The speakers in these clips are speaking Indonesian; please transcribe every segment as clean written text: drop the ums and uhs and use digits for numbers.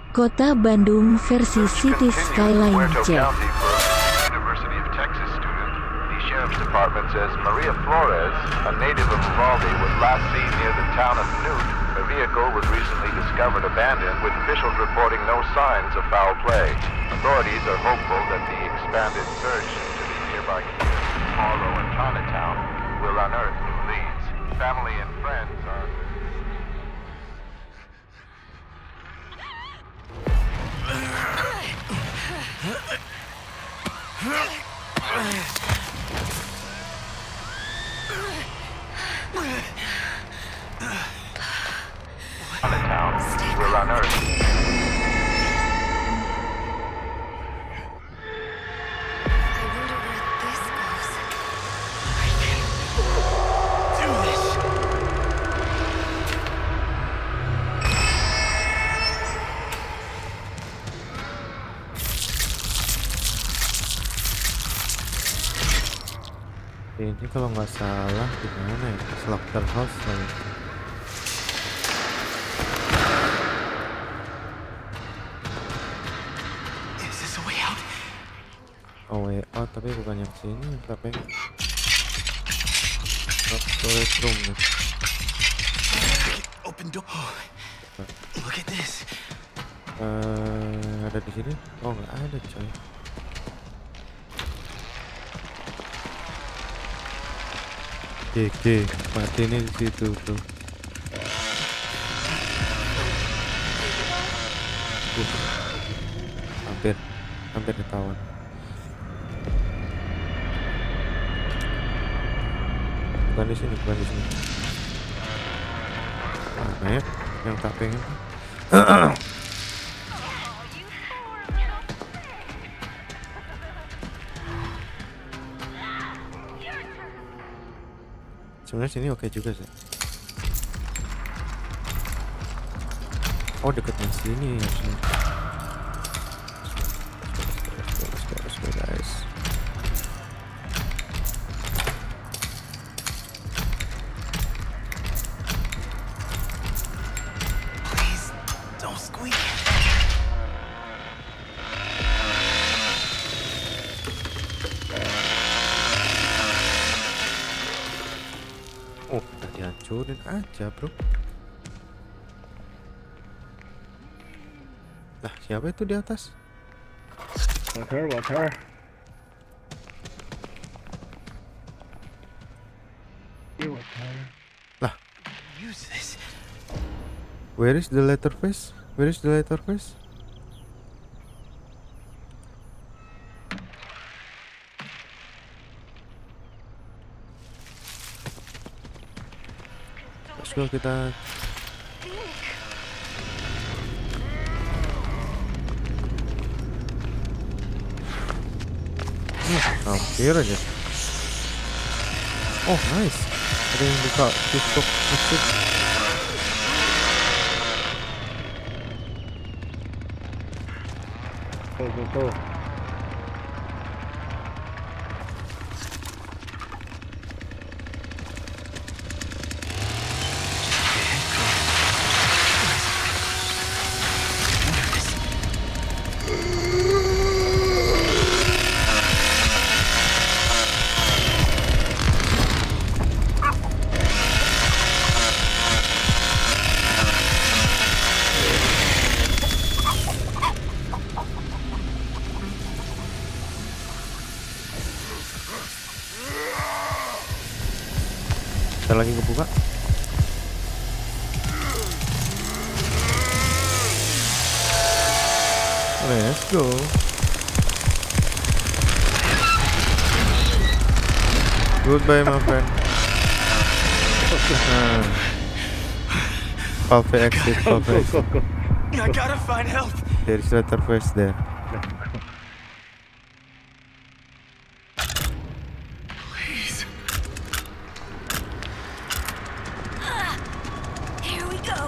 Kota Bandung versi City Skyline Jet. University of Texas student. The sheriff's department says Maria Flores, a native of Uvalde, was last seen near the town of Newt. Her vehicle was recently discovered abandoned, with officials reporting no signs of foul play. Authorities are hopeful that the expanded search into the nearby communities, Harlow and Chinatown, will unearth new leads. Family and friends are... Chinatown will unearth. Ini kalau nggak salah di mana ya? Slaughterhouse kali. Oh way out, tapi bukan yang sini, tapi storage room nih. Open door. Look at this. Ada di sini? Oh nggak ada coy. Oke, mati nih di situ tuh. Hampir ketahuan. Bukan di sini. Mana ya? Yang tak pengen. Sebenarnya sini oke juga sih. Oh deketnya sini ya sini. Let's go guys. Please don't squeak. Oh, udah dihancurin aja, bro. Lah, siapa itu di atas? Water. Lah, Use this. where is the letterface? Let's go kita. Hampir aja. Oh nice. Ada yang buka TikTok musik. Go. Kita lagi kebuka. Let's go. Goodbye my friend. Valve exit. Go. I gotta find help. There is letterface there. Please. Here we go.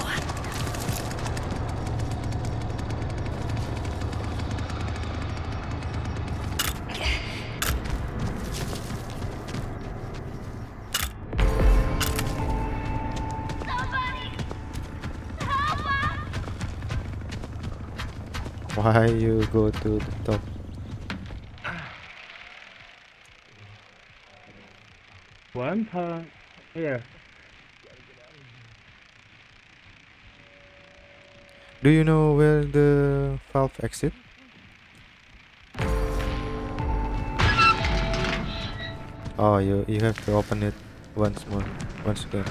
Why you go to the top? One time here. Do you know where the valve exit? Oh, you have to open it once again.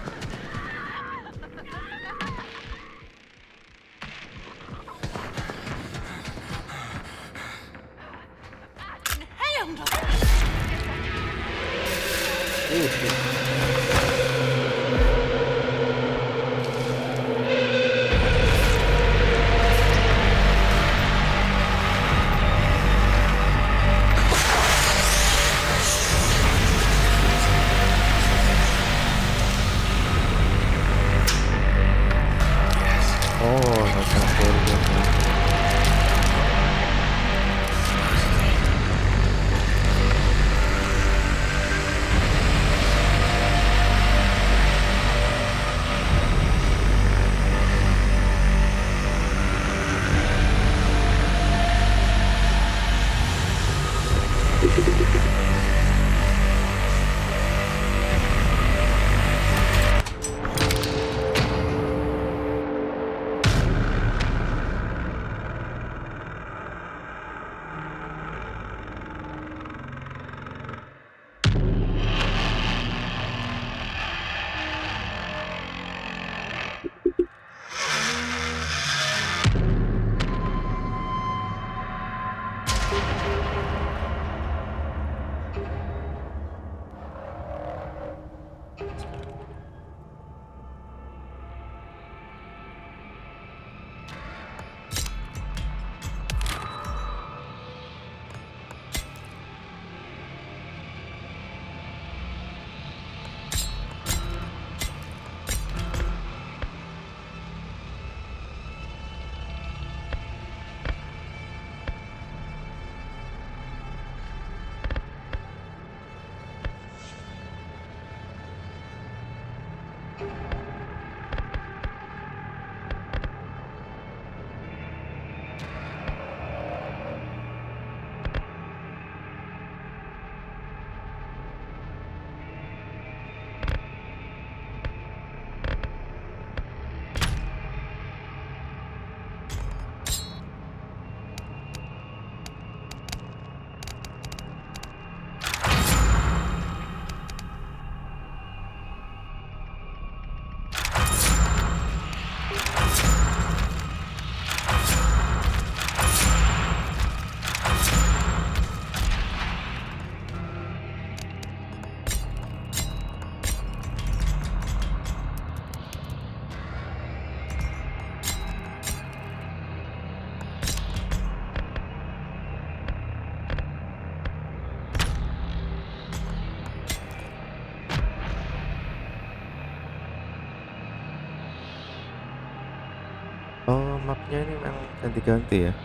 Oh, mapnya ini memang ganti-ganti ya.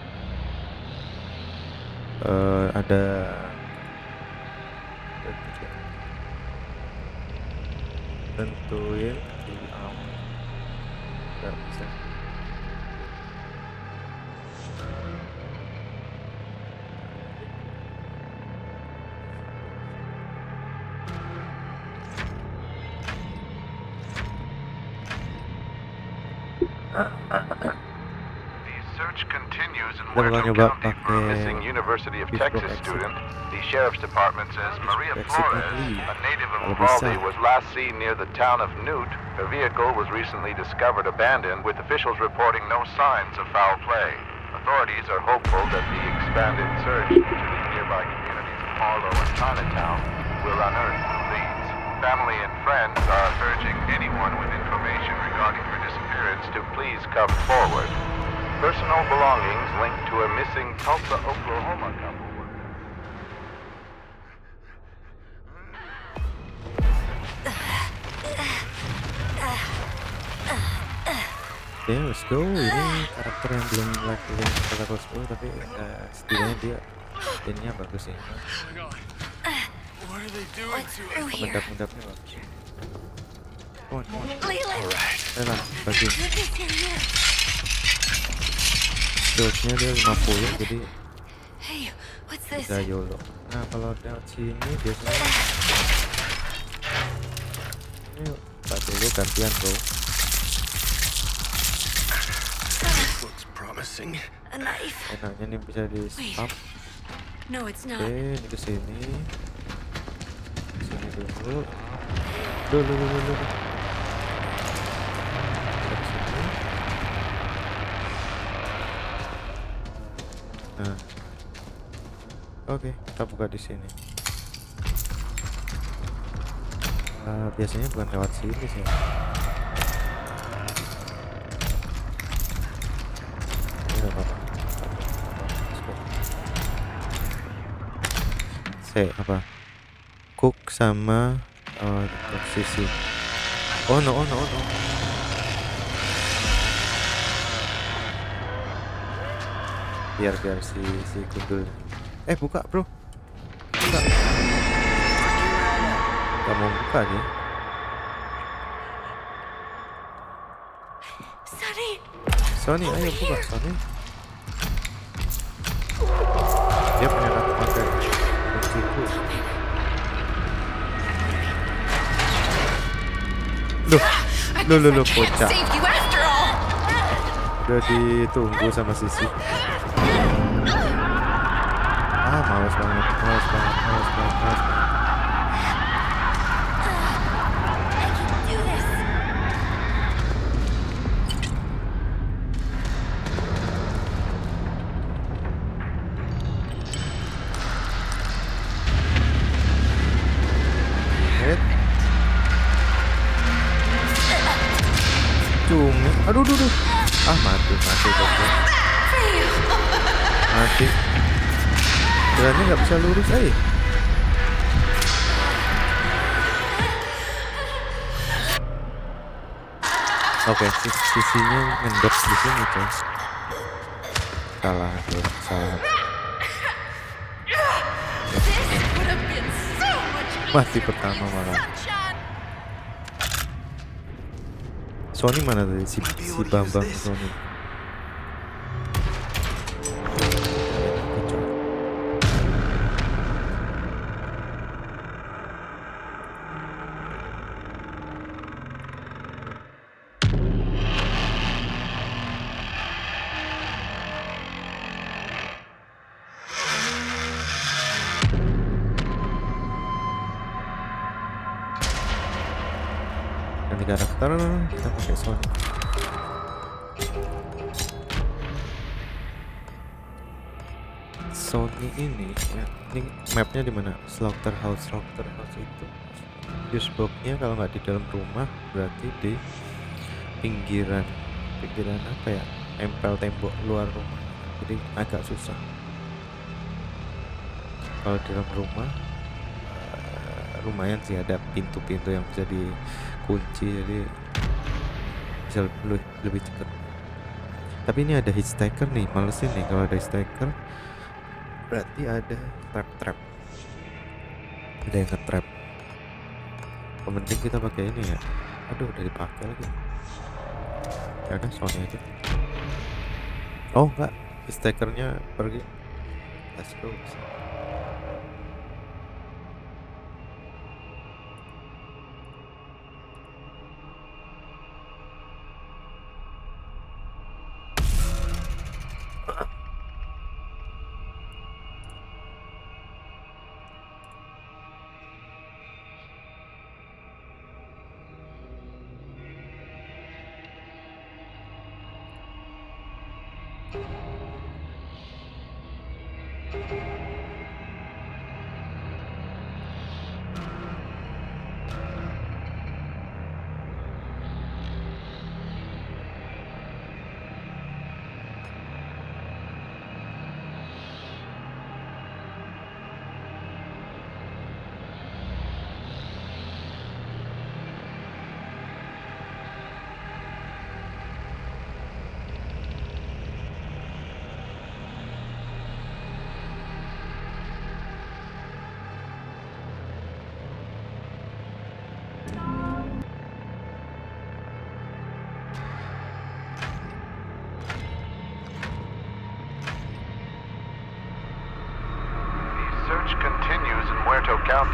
Ada tentuin di nggak bisa. Where county for a missing University of Texas student. The sheriff's department says Maria Flores, a native of Uvalde, was last seen near the town of Newt. Her vehicle was recently discovered abandoned, with officials reporting no signs of foul play. Authorities are hopeful that the expanded search into the nearby communities of Harlow and Chinatown will unearth new leads. Family and friends are urging anyone with information regarding her disappearance to please come forward. Personal belongings linked to a missing Tulsa, Oklahoma couple. Ya, let's go. Ini karakter yang belum lakuin level 10 tapi setidaknya dia ininya bagus ya. Mendap-mendapnya bagus. Come on. Alright. Bagi. shieldnya dia 50, jadi Hey, what's this? bisa YOLO. Nah kalau lewat sini biasanya ini tak dulu gantian bro. Looks promising. A knife. Enaknya nih bisa di stop. No, it's not. Oke, ini ke sini. Sini dulu. Dulu. Ke sini. Nah. Oke, kita buka di sini. Biasanya bukan lewat sini sih. Ini nggak apa-apa. Apa? Cook sama sisi. Oh no. Biar si gundul. Buka bro. Buka. Gak mau buka dia. Sony, ayo buka Sony. Dia punya kata-kata kunciku. Loh, bocah. Udah ditunggu sama Sisi. Males banget. Cumi, aduh. Mati. Berarti nggak bisa lurus, Oke, sisinya ngendok di sini, coy. Salah. Mati pertama malah. Sony mana tadi? Si Bambang Sony. Ganti karakter, kita pakai Sony. Sony ini mapnya di mana? Slaughterhouse itu. Fusebox-nya kalau nggak di dalam rumah berarti di pinggiran apa ya? Empel tembok luar rumah. Jadi agak susah. Kalau di dalam rumah lumayan sih, ada pintu-pintu yang bisa dikunci, jadi bisa lebih cepat. Tapi ini ada hitstaker nih, malesin nih kalau ada hitstaker. Berarti ada trap. Ada yang nge-trap. Penting kita pakai ini ya. Aduh, udah dipakai lagi. Ya udah, Sony aja. Oh enggak, hitstakernya pergi. Let's go.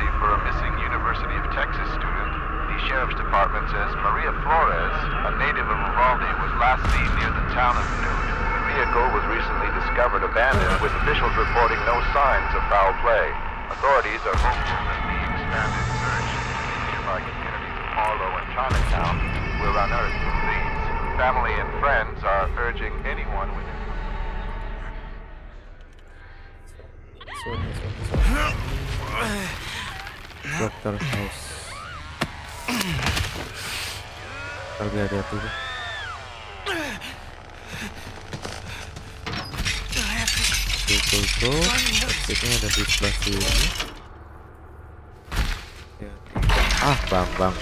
conspiracy for a missing University of Texas student. The sheriff's department says Maria Flores, a native of Uvalde, was last seen near the town of Newt. The vehicle was recently discovered abandoned, with officials reporting no signs of foul play. Authorities are hopeful that the expanded search in the nearby communities of Harlow and Chinatown will unearth some leads. Family and friends are urging anyone with Doctor House. Lebih hati-hati tuh. Tuh. Exitnya ada di sebelah sini. Ya. Bang.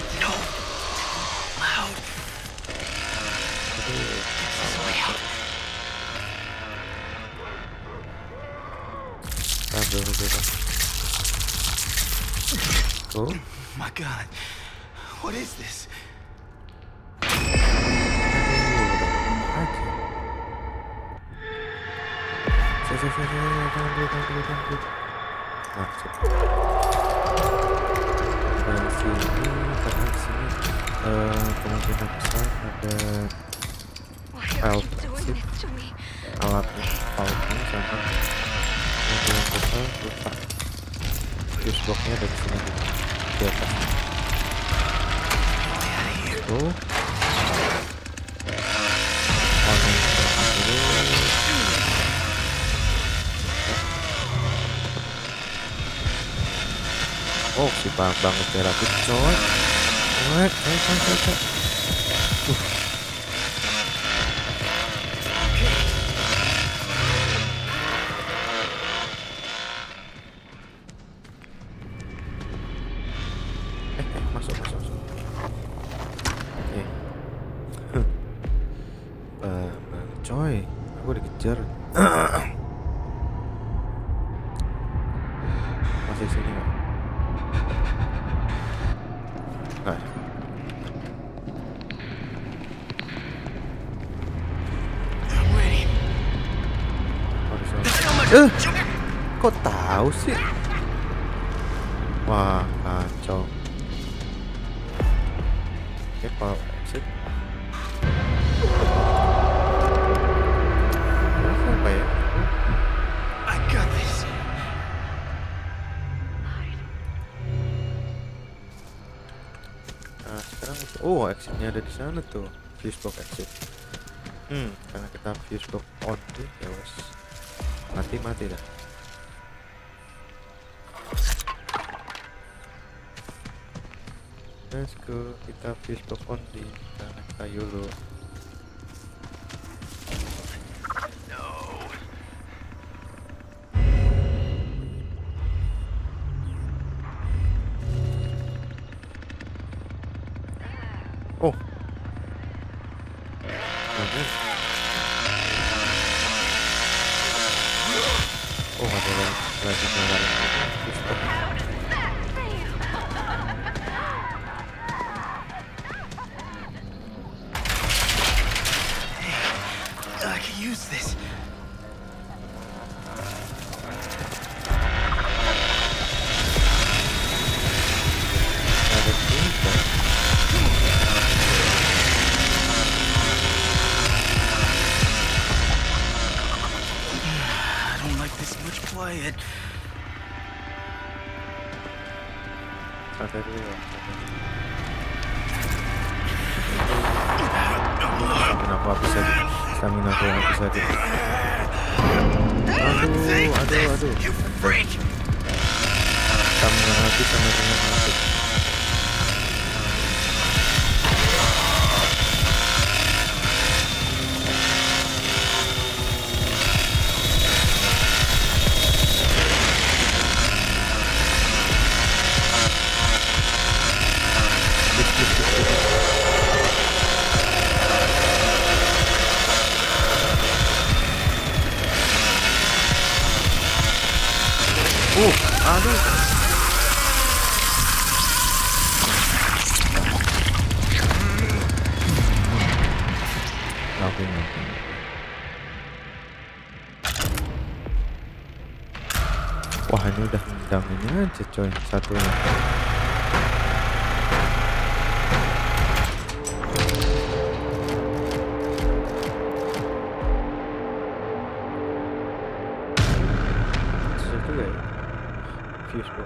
Oh my God, what is this? Kemungkinan besar ada alat pautnya sama kemungkinan besar lupa fuseboxnya dari sini di atas itu si bang terapi coy. Masuk. Coy, aku dikejar. Masih sini nggak? Kok tahu sih? Wah, kacau. Oke, kalau exit apa ya? I got this. Nah, sekarang exitnya ada di sana tuh, fusebox exit. Karena kita fusebox on tuh, ya wes. Mati dah. Let's go, kita fusebox on di sana kayu lo. Ada lagi gambar fusebox. I can use this. Ada tinta. I don't like this much quiet. Santai dulu ya. Stamina aku habis lagi. Aduh. You freak. Stamina habis sama dengan habis. Aduh. Nothing. Wah, ini udah nendang ini aja coy satunya. Itu ya FUSEBOX.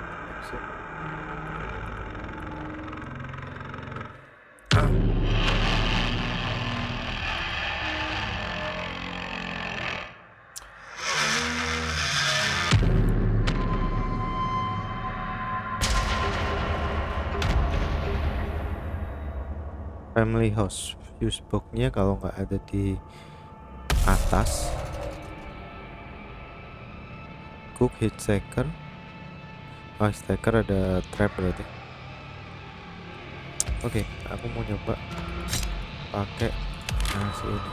Family house FUSEBOX-nya kalau nggak ada di atas. Cook hitchhiker. Oh, hitchhiker ada trap berarti. Oke, aku mau nyoba pakai si ini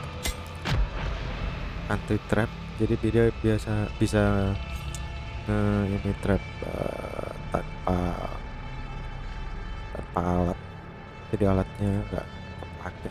anti trap. Jadi dia biasa bisa ini trap tanpa alat. Jadi alatnya nggak terpakai.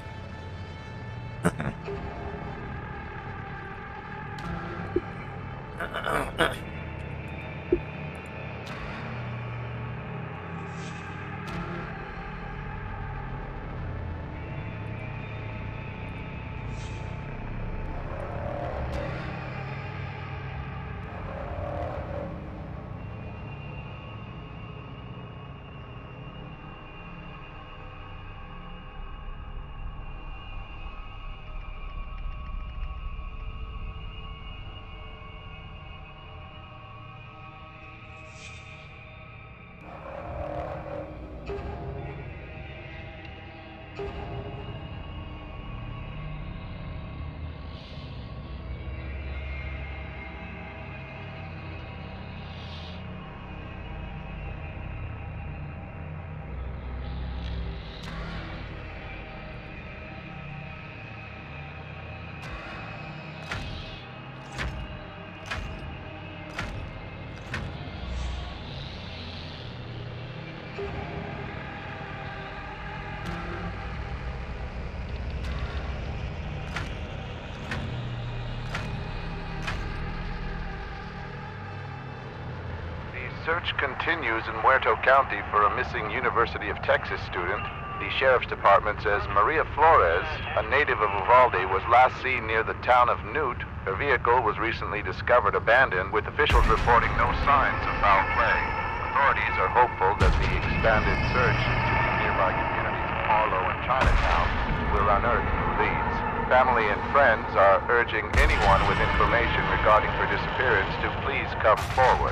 Search continues in Muerto County for a missing University of Texas student. The sheriff's department says Maria Flores, a native of Uvalde, was last seen near the town of Newt. Her vehicle was recently discovered abandoned, with officials reporting no signs of foul play. Authorities are hopeful that the expanded search into the nearby communities of Harlow and Chinatown will unearth new leads. Family and friends are urging anyone with information regarding her disappearance to please come forward.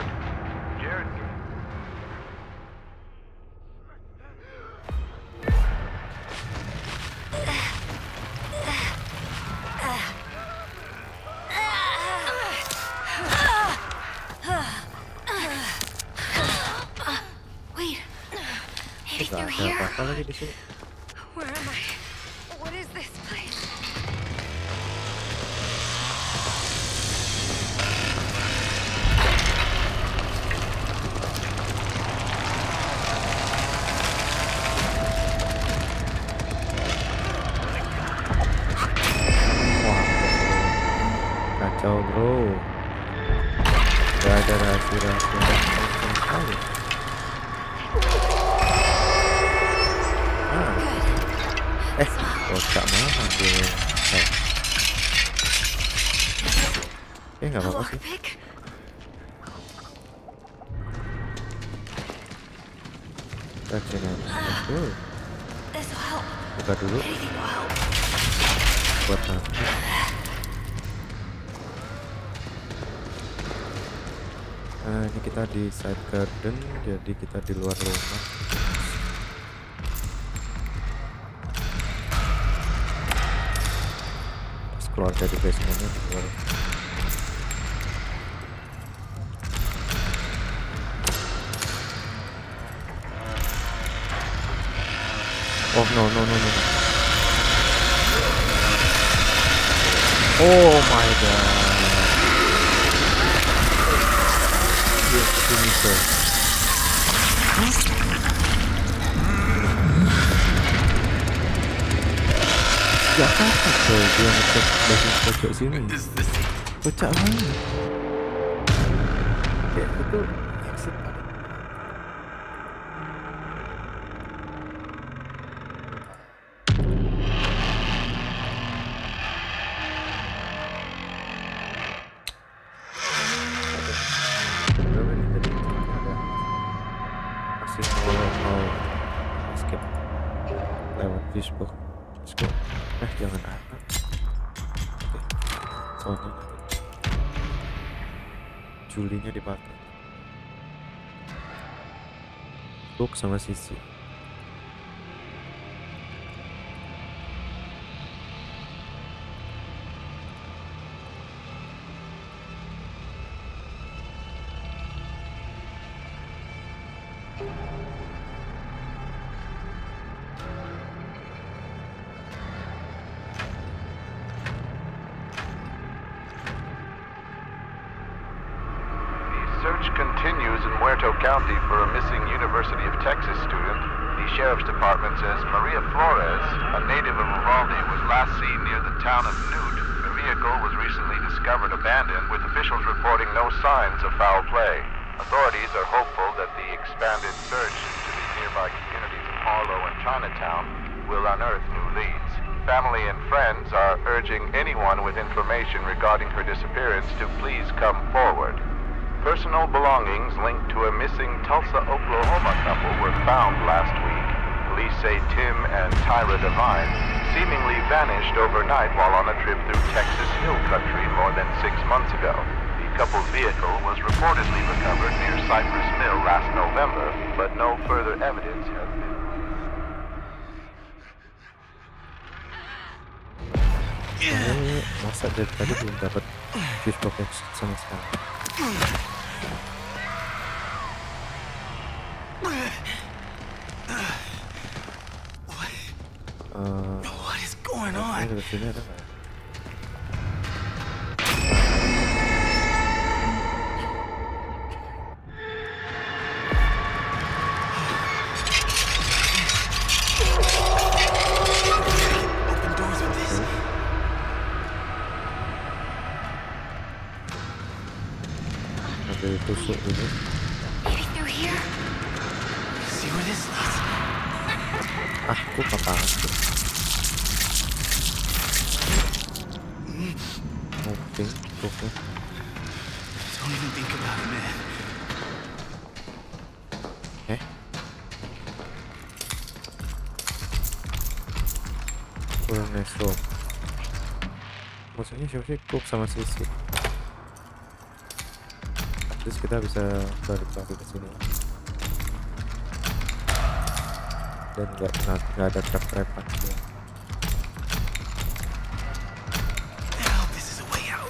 Apa lagi di sini? Where am I? What is this place? Wah, kacau bro. Gak ada rahasia sama sekali. Kocak banget ambil. Nggak apa-apa sih. Kita sini aja. Buka dulu. Buat nanti. Nah, ini kita di side garden, jadi kita di luar rumah. Keluar dari basementnya keluar. Oh no. Oh my god. Yes, finisher. Gak apa-apa coy, dia ngecek basis pojok sini. Kocak banget. Ya itu exit mau escape lewat FUSEBOX. Let's go. Jangan oke, soalnya nanti Julinya dipakai book sama sisi. Search continues in Muerto County for a missing University of Texas student. The Sheriff's Department says Maria Flores, a native of Uvalde, was last seen near the town of Newt. Her vehicle was recently discovered abandoned, with officials reporting no signs of foul play. Authorities are hopeful that the expanded search into the nearby communities of Harlow and Chinatown will unearth new leads. Family and friends are urging anyone with information regarding her disappearance to please come forward. Personal belongings linked to a missing Tulsa, Oklahoma couple were found last week. Police say Tim and Tyra Devine seemingly vanished overnight while on a trip through Texas Hill Country more than 6 months ago. The couple's vehicle was reportedly recovered near Cypress Mill last November, but no further evidence has been. Masa dari tadi belum dapat FUSEBOX sama sekali. What is going on? Dari sini ada nggak? Open doors with this. Ada tusuk dulu. Maybe through here? See where this leads. Aku apaan tuh? Oke. Don't even think about it, man. Kurang nesok. Maksudnya siapa sih coop sama sisi? Terus kita bisa balik lagi ke sini. Dan nggak ada trap-trapan. Now this is a way out.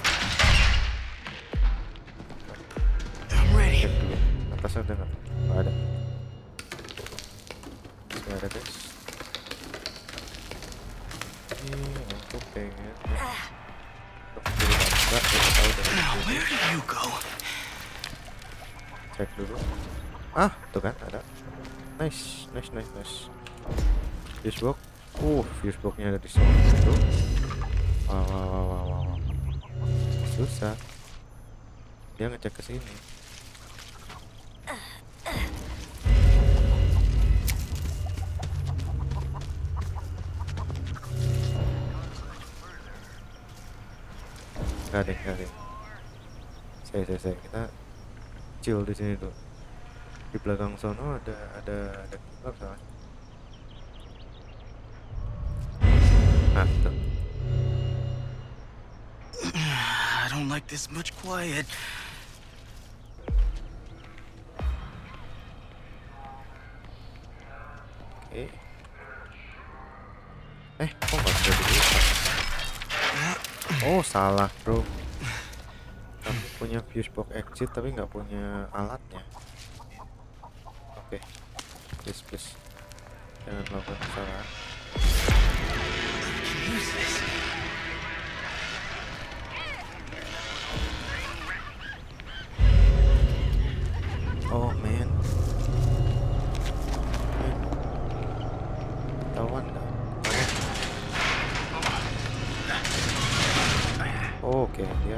I'm ready. Cek dulu. Atasnya ada nggak? Nggak ada. Nggak ada guys. Ini aku pengen. Now where do you go? Cek dulu. Tuh kan ada. Nice. FUSEBOX. FUSEBOX-nya ada di sini. Wow. Susah. Dia ngecek ke sini. Gak ada. Saya kita chill di sini tuh. Di belakang sono ada kipas kan? Tuh. I don't like this much quiet. Oke. Kok nggak bisa dibuka? Oh salah bro. Kamu punya FUSEBOX exit tapi nggak punya alatnya. Oke. Please. Jangan melakukan kesalahan. Oh man. Ketahuan nggak? Oh, oke, dia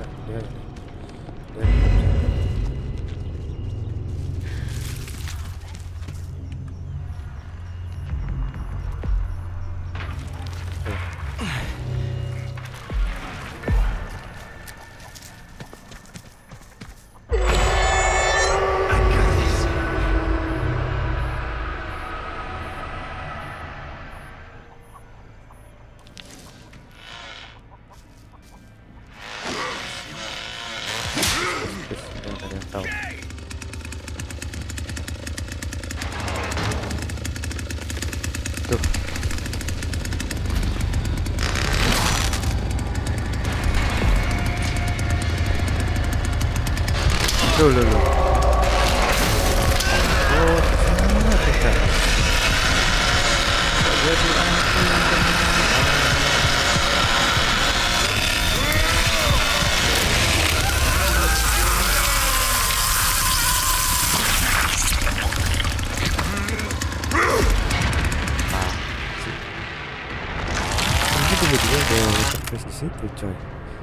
Tuh. Loh. Oh, salah kita. Jadi tiba-tiba ada yang terpres di situ, coy.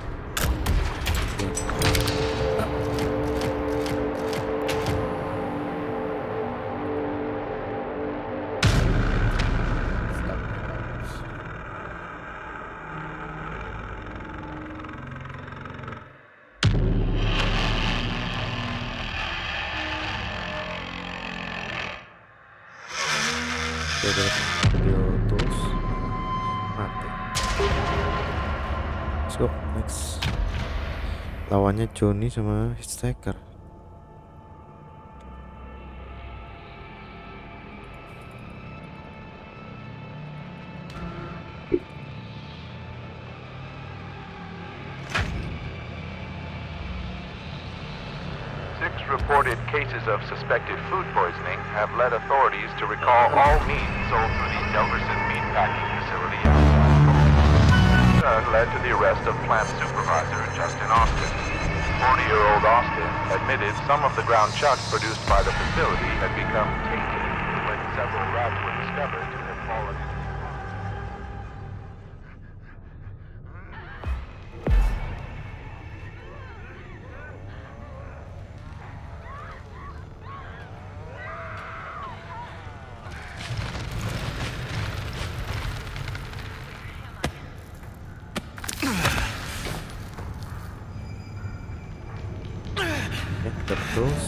Video terus mati. Let's go next. Lawannya Johnny sama Hitchhiker. Reported cases of suspected food poisoning have led authorities to recall all meat sold through the Nelverson meatpacking facility outside. Led to the arrest of plant supervisor Justin Austin. 40-year-old Austin admitted some of the ground chuck produced by the facility had become tainted when several rats were discovered to have fallen into the terus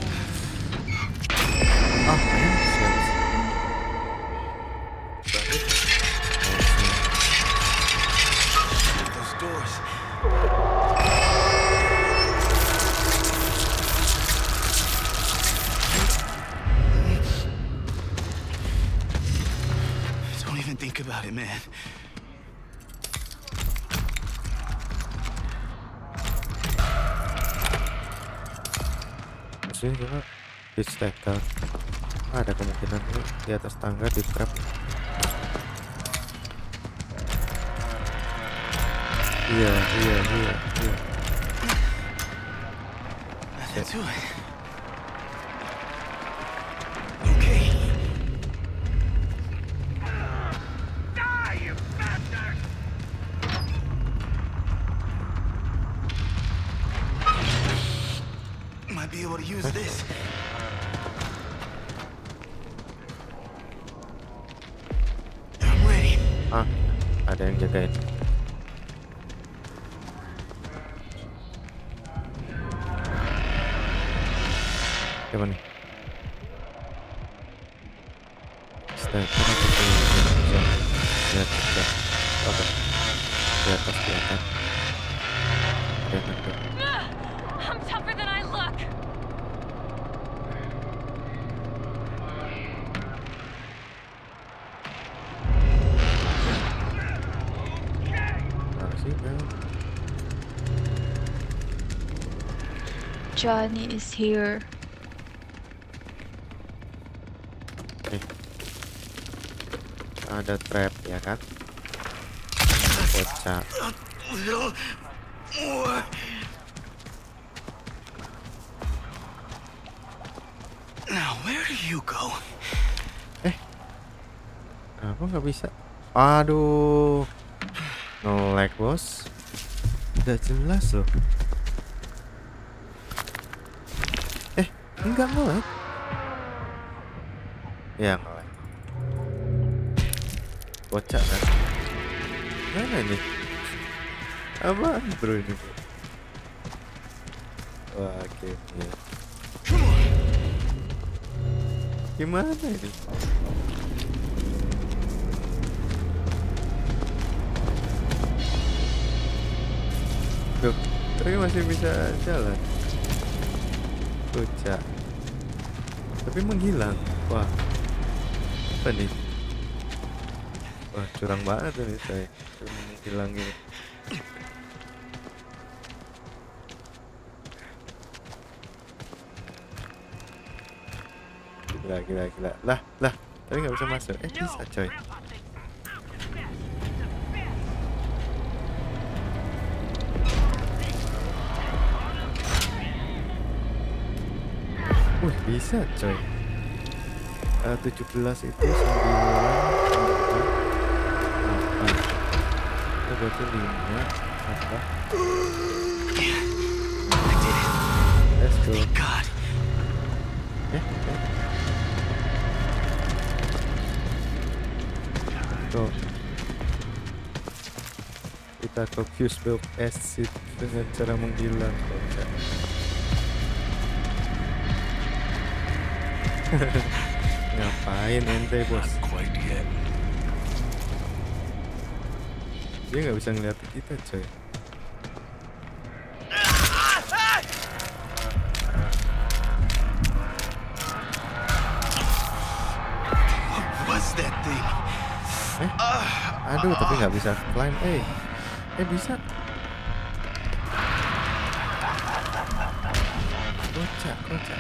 Those doors. Don't even think about it, man. sih cuma Hitchhiker ada kemungkinan di atas tangga di trap. Iya. Nothing to it. Okay. Die, you bastard! Might be able to use this. I'm ready. Ada yang jagain. Gimana nih? Step oke. Di atas kelihatan. I'm tougher than I look. Johnny is here. Ada trap ya kan? Bocah. Now where do you go? Kenapa nggak bisa? Aduh, nge-lag bos. Udah jelas loh. Enggak nge-lag. Ya nge-lag. Bocah kan? Mana nih? Apaan bro ini? Wah, oke. Ya. Gimana ini? Tuh, tapi masih bisa jalan. Bocah. Tapi menghilang. Wah. Apa nih? Wah, curang banget ini saya. Hilang ini. Gila. Lah. Tapi nggak bisa masuk. Bisa coy. Bisa coy. 17 itu 9 8. Itu berarti 5 apa? Let's go. Tuh. Kita ke FUSEBOX exit dengan cara menghilang. Ngapain ente bos? Dia nggak bisa ngeliat kita coy. Aduh, tapi nggak bisa climb. Bisa. Kocak.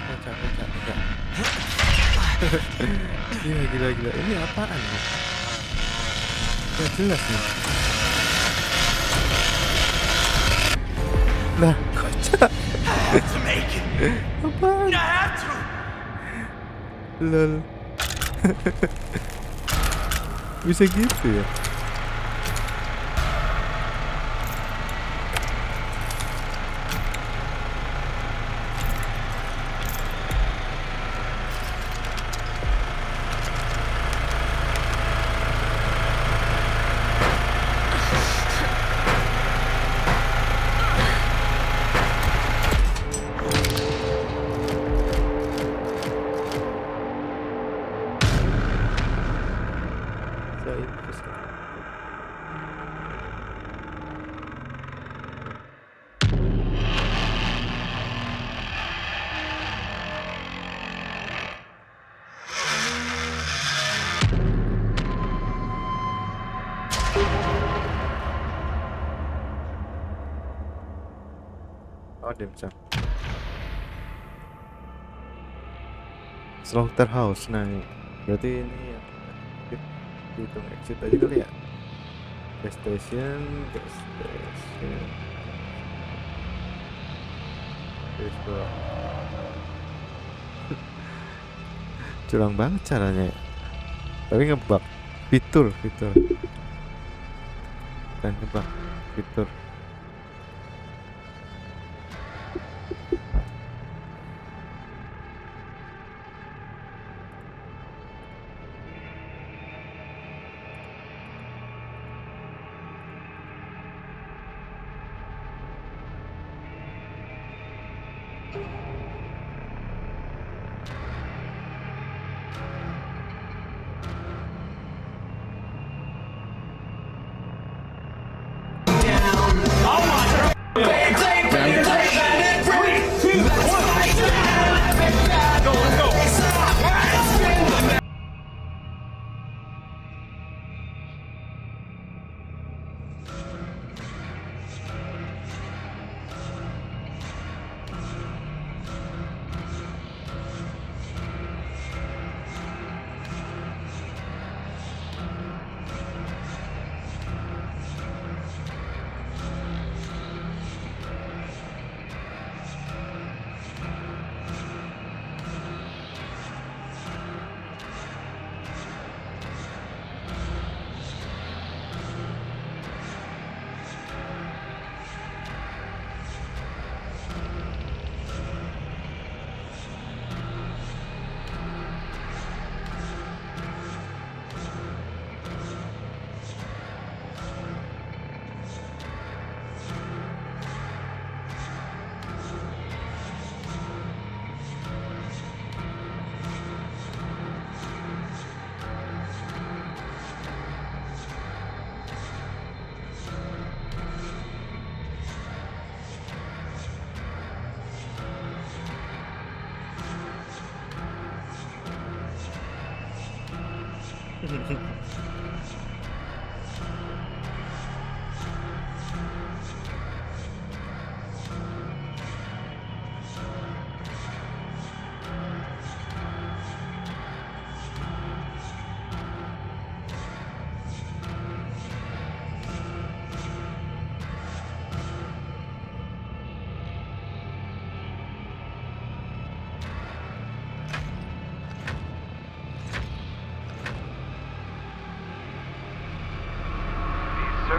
Gila. Ini apaan nih? Gak jelas nih. Lah, kocak. Apaan? Lol. Bisa gitu ya? Dimsum slaughterhouse. Nah, berarti ini ya hitung exit aja kali ya. Gas station. Curang banget caranya, tapi ngebug fitur dan ngebug fitur.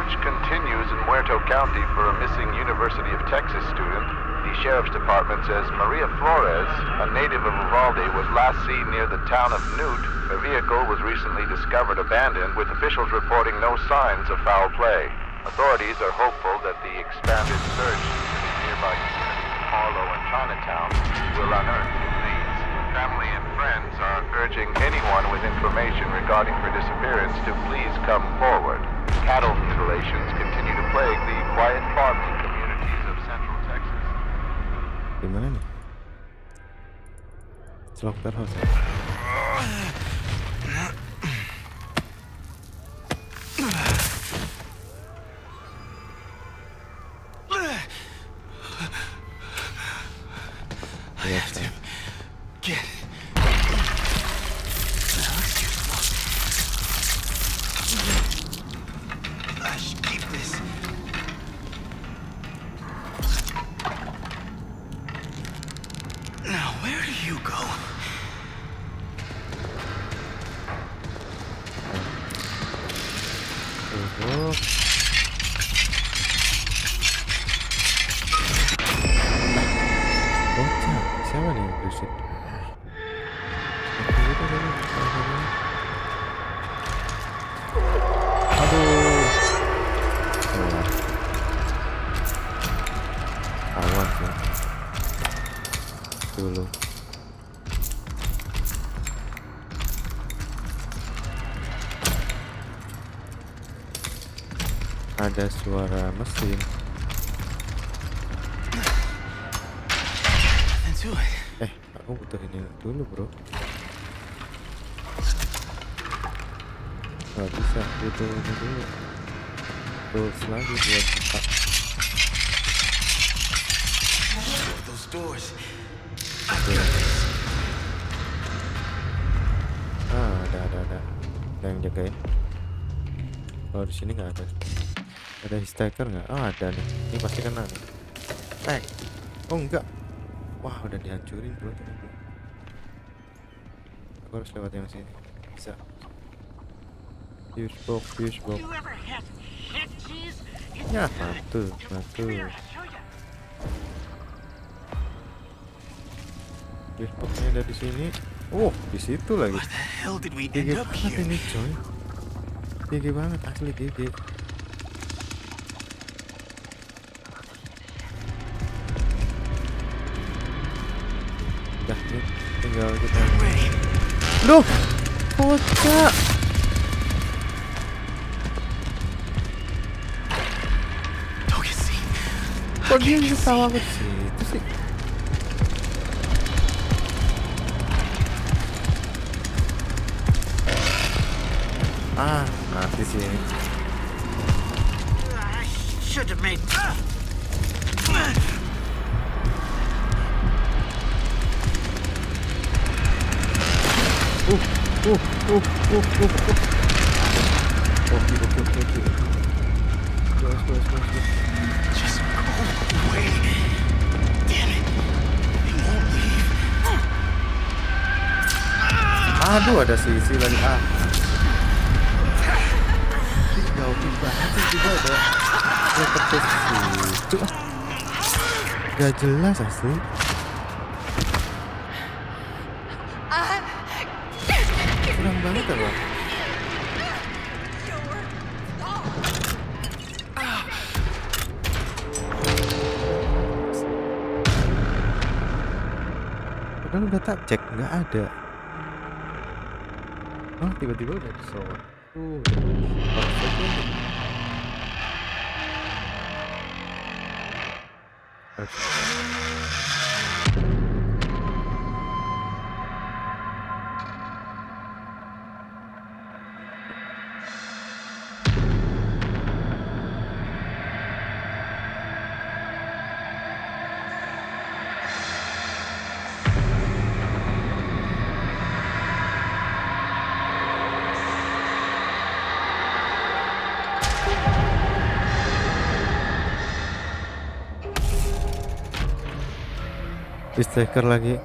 search continues in Muerto County for a missing University of Texas student. The Sheriff's Department says Maria Flores, a native of Uvalde, was last seen near the town of Newt. Her vehicle was recently discovered abandoned, with officials reporting no signs of foul play. Authorities are hopeful that the expanded search in nearby communities of Harlow and Chinatown will unearth new leads. Family and friends are urging anyone with information regarding her disappearance to please come forward. Cattle mutilations continue to plague the quiet farming communities of Central Texas. Gimana nih? Slaughterhouse ya? I have to get. I should keep this. Now, where do you go? Bocah, siapa nih yang berisik? Aduh. Awas ya. Dulu. Ada suara mesin. Aku butuh ini dulu, bro. Gak bisa, butuh ini dulu. Terus lagi buat buka. Those doors. Ada. Ada yang jagain. Kalau di sini nggak ada. Ada hitchhiker nggak? Oh, ada nih. Ini pasti kena nih. Oh enggak. Wah, udah dihancurin, bro. Aku harus lewat yang sini. Bisa. Fusebox. Ya, mantul. Fuseboxnya ada di sini. Oh, di situ lagi. GG banget ini, coy. GG banget, asli GG. Dah, ini tinggal kita. Loh, kocak. Kok dia ketawa ke situ sih? Mati sih ini. Should have made. Oke. Just go away. Damn it. They won't leave. Aduh, ada sisi lagi. Jauh banget juga ada lepas situ. Gak jelas asli. Kurang banget apa? Padahal udah tak cek, nggak ada. Oh, tiba-tiba udah disoal. Stiker lagi.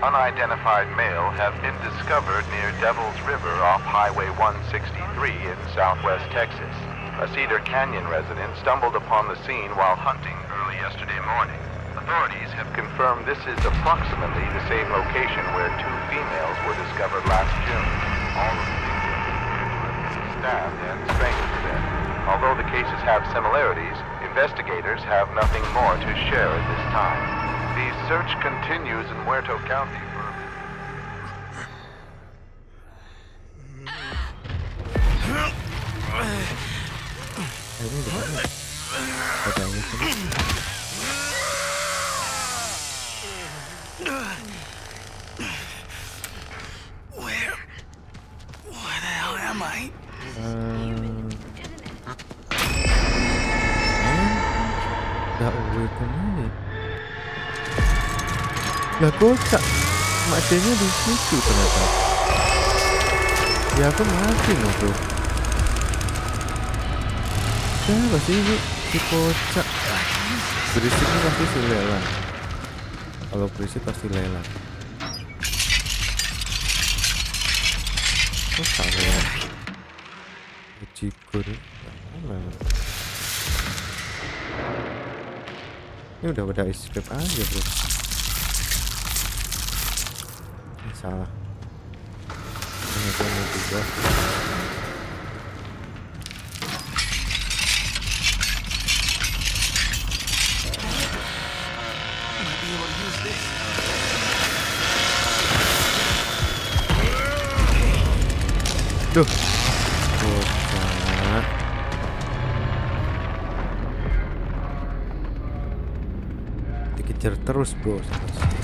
unidentified male have been discovered near Devil's River off Highway 163 in southwest Texas. A Cedar Canyon resident stumbled upon the scene while hunting early yesterday morning. Authorities have confirmed this is approximately the same location where 2 females were discovered last June. All of the victims appear to have been stabbed and strangled to death. Although the cases have similarities, investigators have nothing more to share at this time. The search continues in Muerto County for... Ini udah katanya sini. Where the hell am I? Dah away kemana? Lah kocak, matinya di situ ternyata. Ya aku mati loh tuh. Siapa sih ini si kocak? Berisiknya pasti si lelang. Kalau berisik pasti lelang. Oh salah. Cikur. Ini udah pada escape aja bro. Ini salah. Ini mau juga. Duh, bocah. Dikejar terus bro sama sini.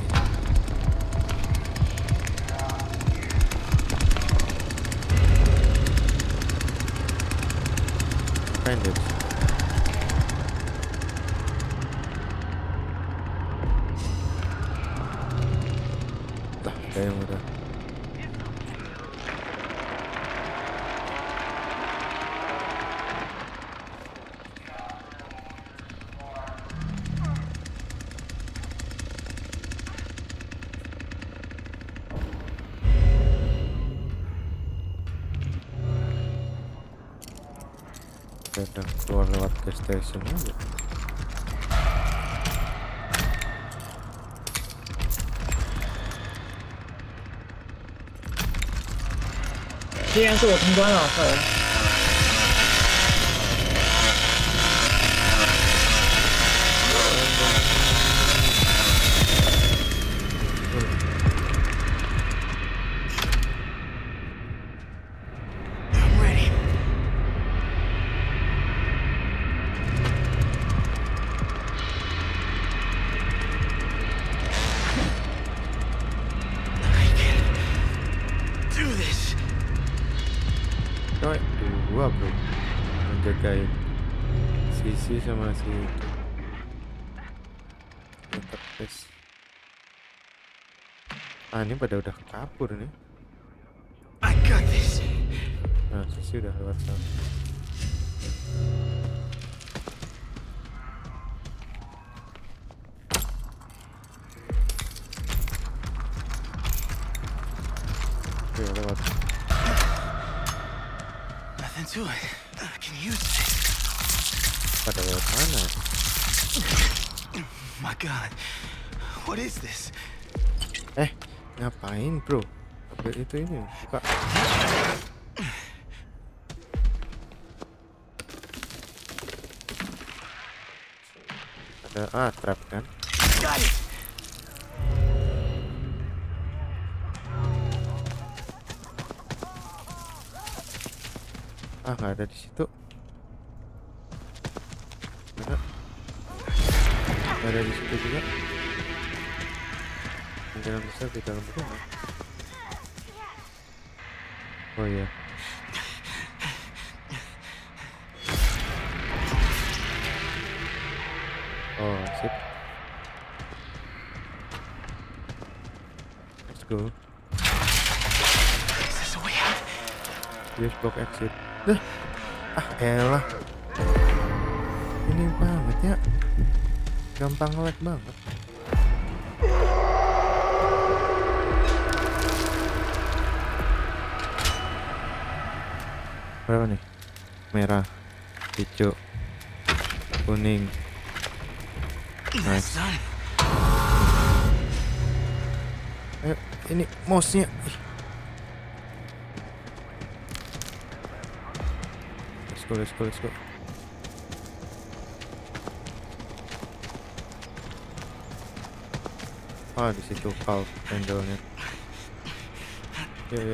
Apain dia? Lah, ada yang udah. Kita keluar lewat gas station aja. 虽然是我通关了，快来。 Dua bro, menjagain sisi sama si interface. Ah ini pada udah kabur nih. I got this. Nah sisi udah lewat sana. Oke lewat. To it. I can use this. Pada lewat mana? My God, what is this? Ngapain bro? Itu ini buka. Ada trap kan? Got it. Nggak ada di situ. Nggak ada di situ juga. Jangan besar di dalam rumah. Oh iya. Oh sip. Let's go. Use block exit. Elah. Ini banget ya. Gampang lag banget. Berapa nih? Merah, hijau, kuning. Nice. Ayo, ini mouse-nya. Let's go. Ah, di situ valve handle-nya. Ya.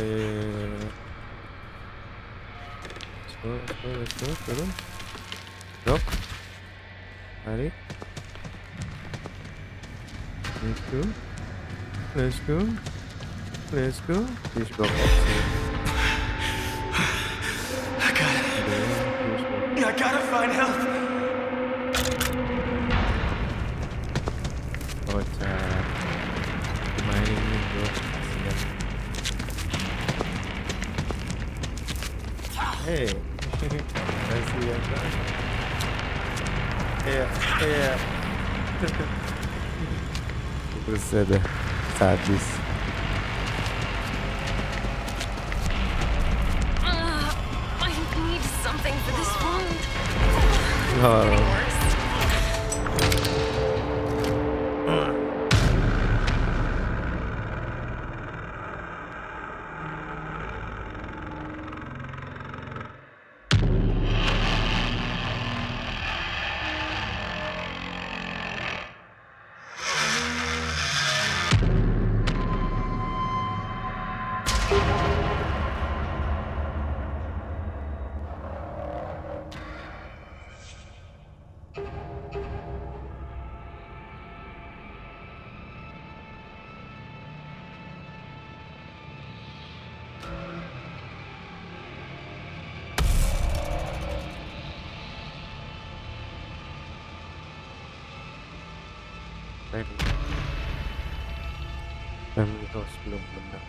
Let's go, turun. Drop. Tarik. Let's go. Fuse box. I gotta find help. Kocak. Mainin bro. Kasihan. Hey. Kasihan banget. Iya. Terus ada sadis. I need something for this wound. Oh. Getting worse. Family house belum benar.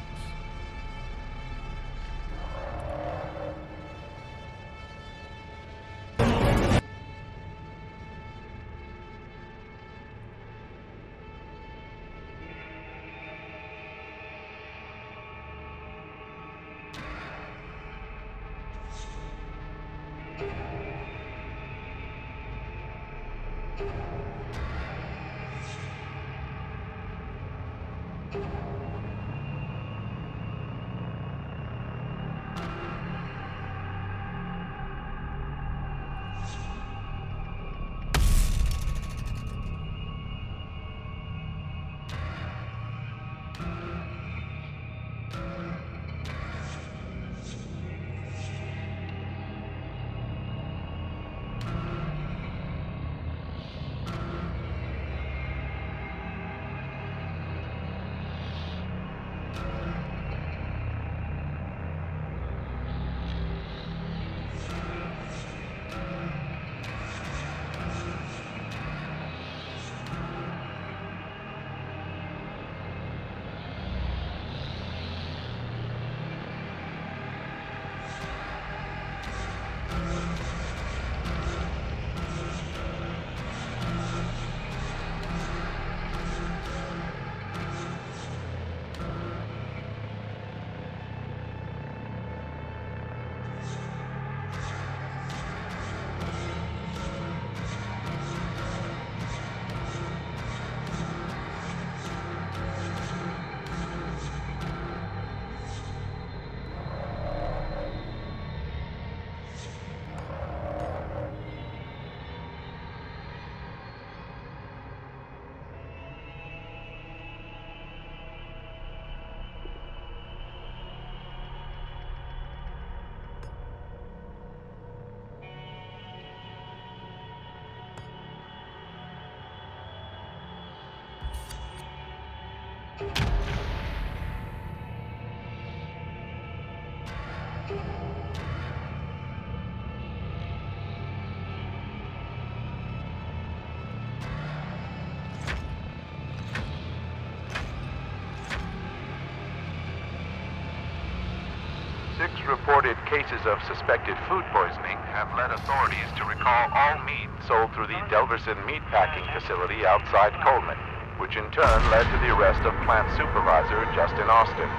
Reported cases of suspected food poisoning have led authorities to recall all meat sold through the Delverson meat packing facility outside Coleman, which in turn led to the arrest of plant supervisor Justin Austin.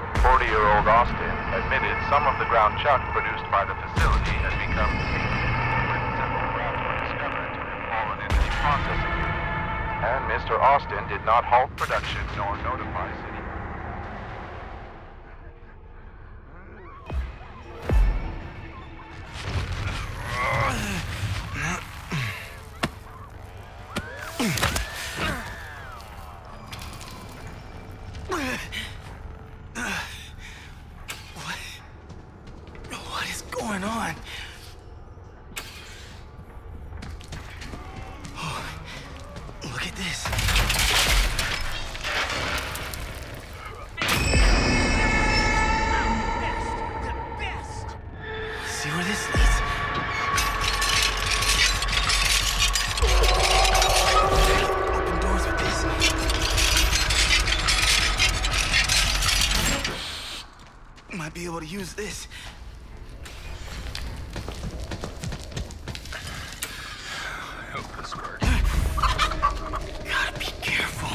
40-year-old Austin admitted some of the ground chuck produced by the facility had become when several grafts were discovered to have fallen into the processing unit. And Mr. Austin did not halt production nor notify city. What is going on? Oh, look at this. See where this leads? Open doors with this. Might be able to use this. Hope this works. Gotta be careful.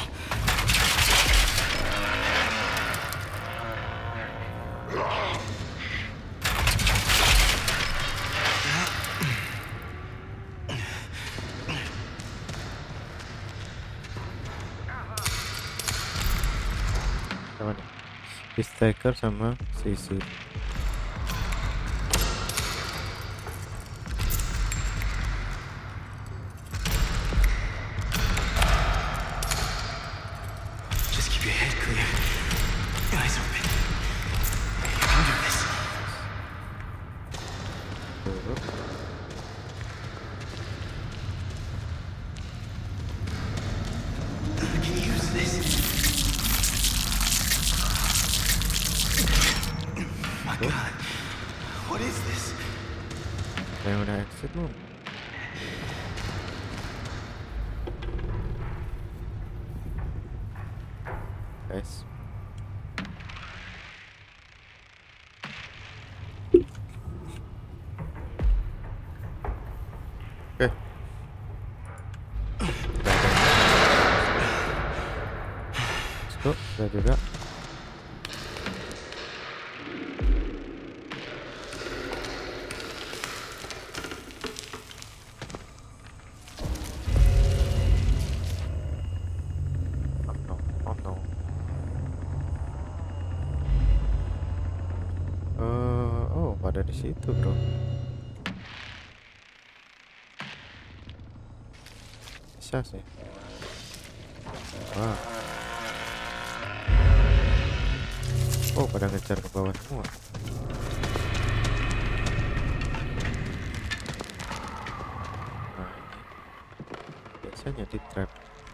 Apa nih? Hitchhiker sama sisir. Just keep your head clear. Eyes open. You can do this. Tuh. I can use this. My God, what is this? Saya udah exit belum? Guys. Oke. Stop, udah juga. Pada di situ, bro. Bisa sih. Wah. Oh, pada ngejar ke bawah semua. Nah, ini biasanya di trap.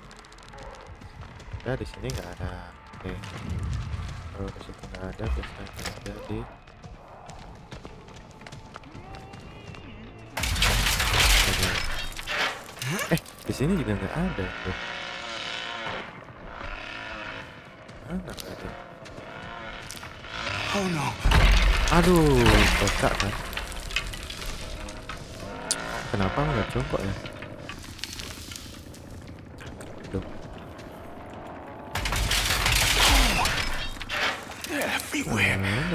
Ya, di sini nggak ada. Oke. Kalau di situ nggak ada, biasanya ada di di sini juga nggak ada tuh. Mana ada? Oh no. Aduh, kocak kan? Kenapa nggak jongkok ya? Tuh. They're everywhere. Mana?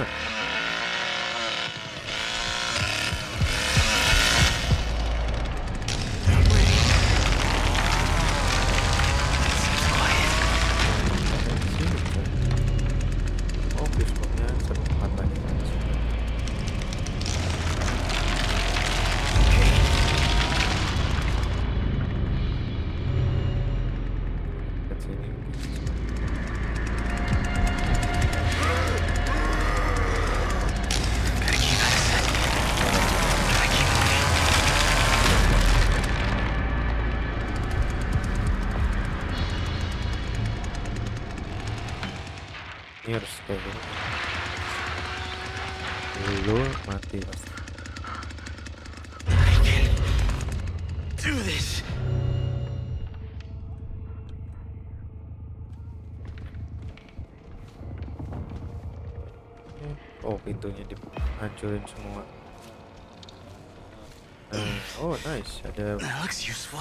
Ini harus kayak gini. Dulu mati pasti. I can do this. Oh, pintunya dihancurin semua. Oh, nice. Ada. That looks useful.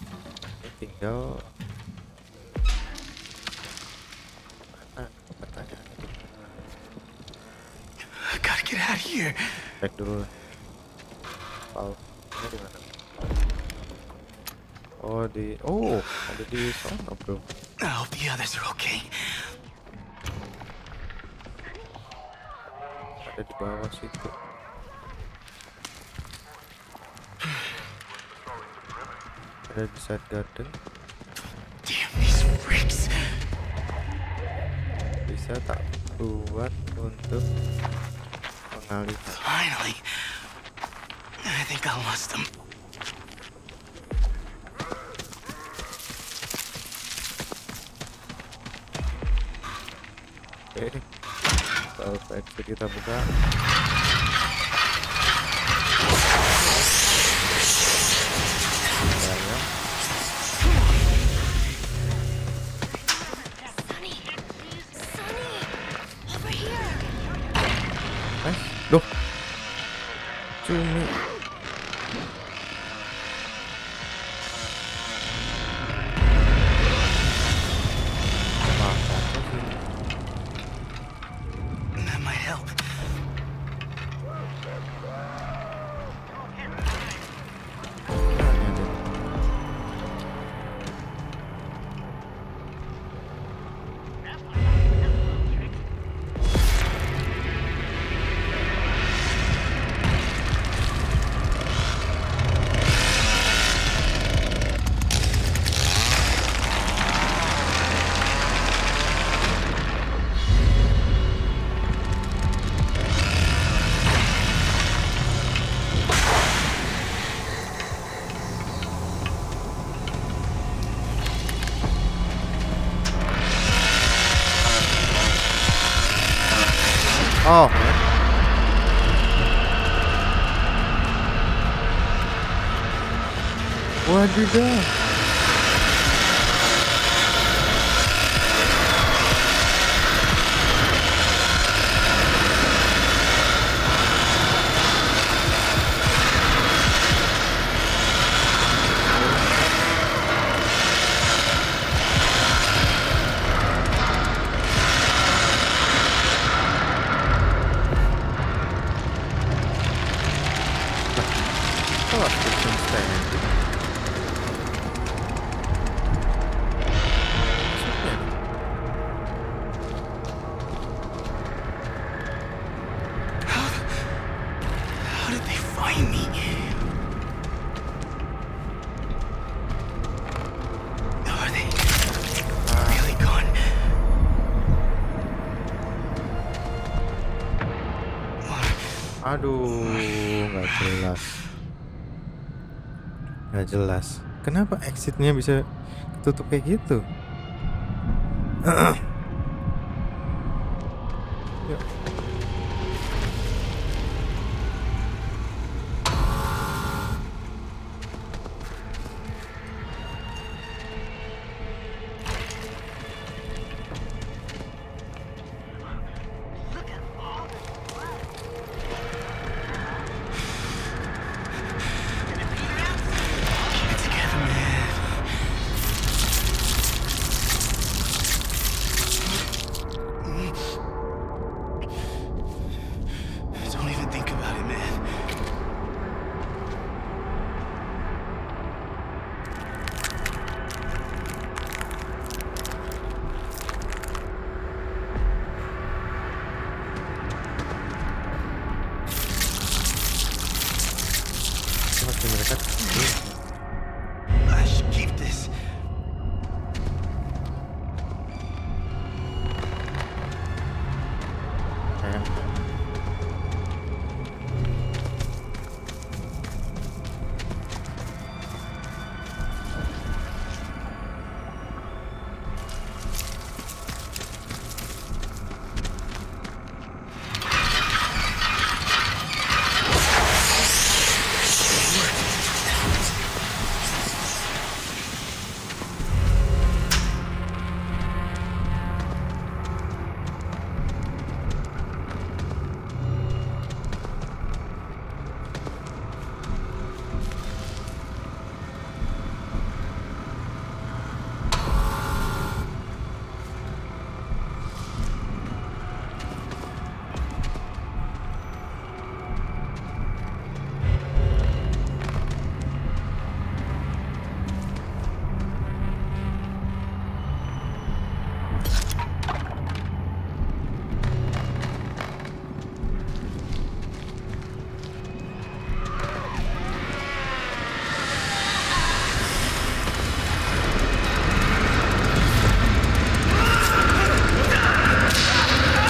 Tinggal mana katanya get out of here. Cek dulu lah. Ini di mana? Oh ada di sana bro. I hope the others are okay. Ada di bawah situ. Ada di side garden. Damn these freaks. Bisa tak buat untuk pengalihan. Finally. I think I lost them. Oke. Kalau exit kita buka. Ya. Loh. Cumi. That might help. Oh. Wadidaw. How did they find me? Are they really gone? Aduh, nggak jelas. Nggak jelas. Kenapa exitnya bisa ketutup kayak gitu? Yuk. Keep it together, man.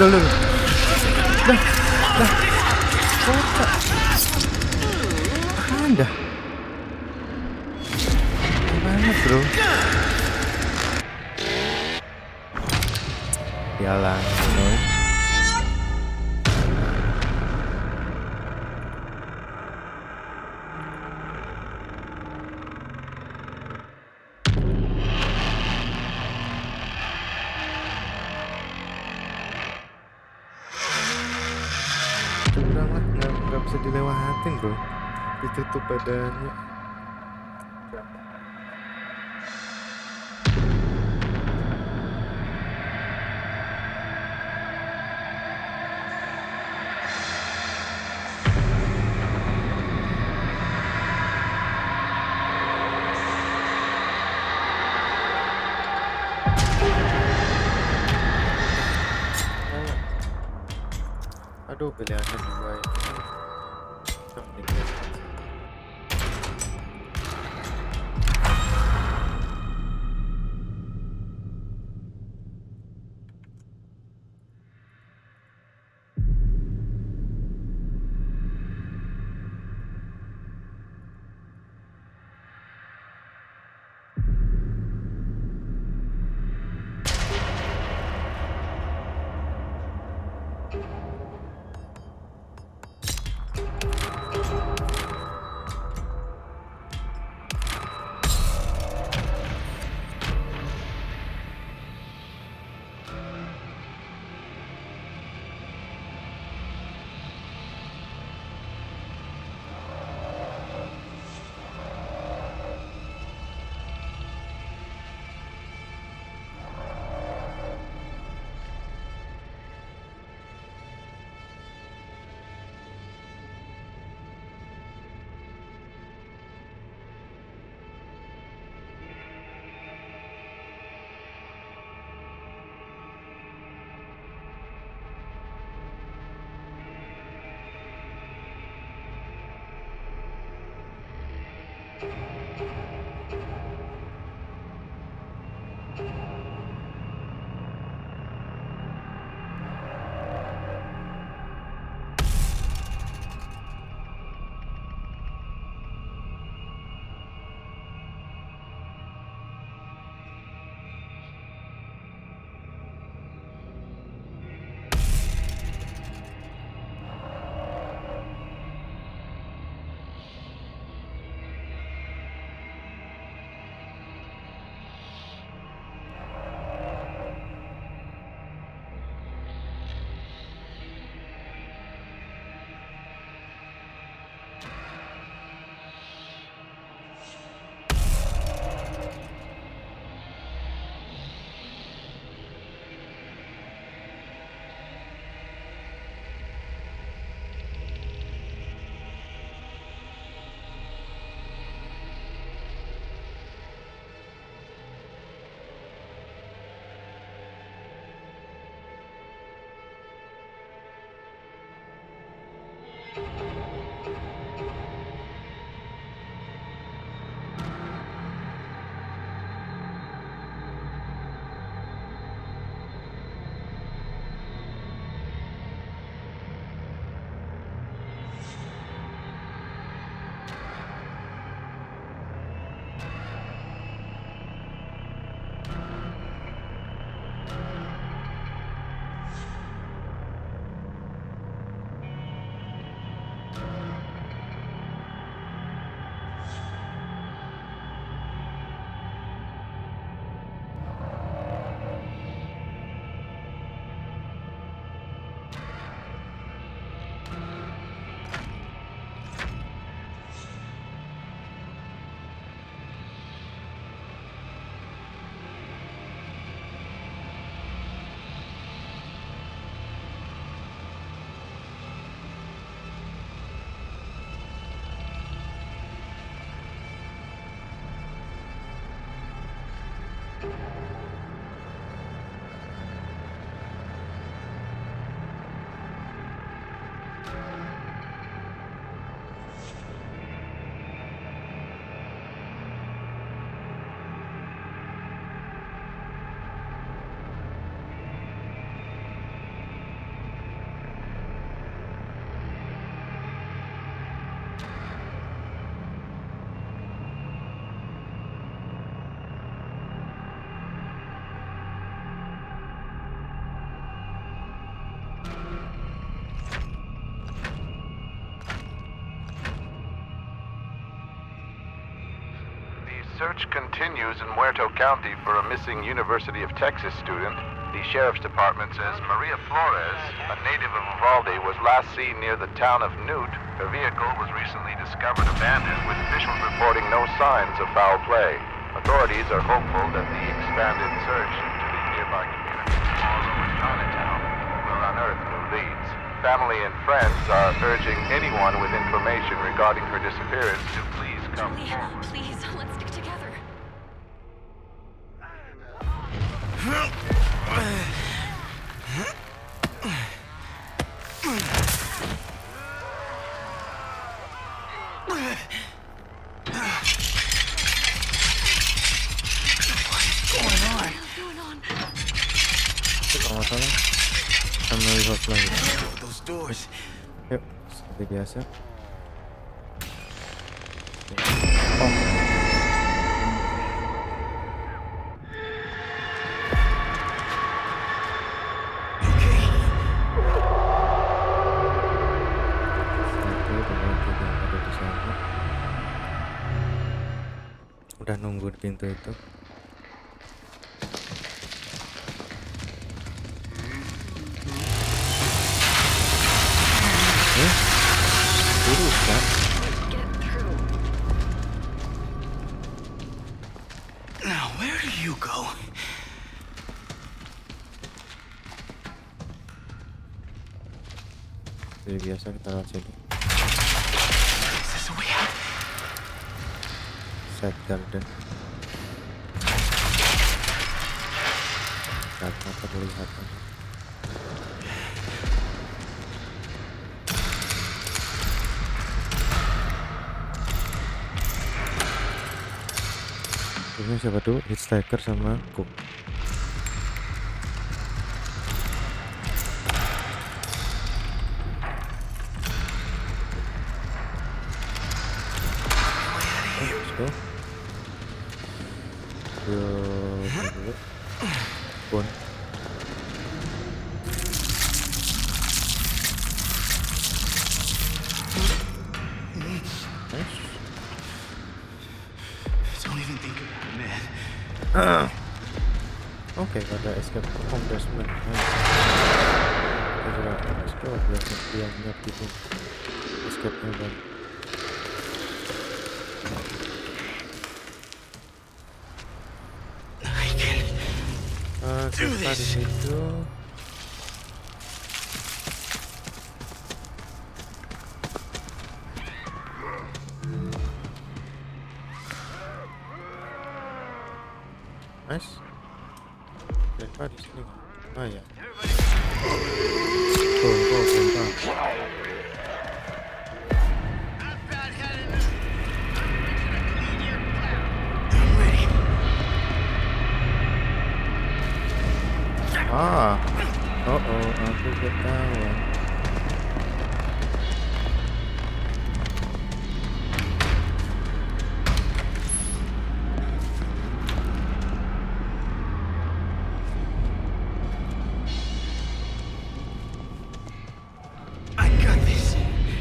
Dulu. Kocak. Anda. Banget bro. Yalah, no. Curang lah, nggak bisa dilewatin bro. Ditutup badannya. Aduh, pilihannya dua ini. Search continues in Muerto County for a missing University of Texas student. The Sheriff's Department says Maria Flores, a native of Uvalde, was last seen near the town of Newt. Her vehicle was recently discovered abandoned, with officials reporting no signs of foul play. Authorities are hopeful that the expanded search into the nearby community all over Chinatown will unearth new leads. Family and friends are urging anyone with information regarding her disappearance to please come forward. Please, let's stick together. Kalau nggak salah sama reverse lagi. Those doors. Yuk, seperti biasa. Udah nunggu di pintu itu. Rusak. Now where do you go? Jadi biasa kita lewat sini. Is this a way out? Side garden. Saat mata kelihatan. Ini siapa tuh? Hitchhiker sama coop. Let's go. Dulu. Pun. Don't even think about it, man. Oke, pada escape from basement. Let's go. Biar lihat gitu. Escape-nya bang. Kita di situ. Nice. Kenapa di sini? Ah ya. Bentar. Aku ketahuan. I got this.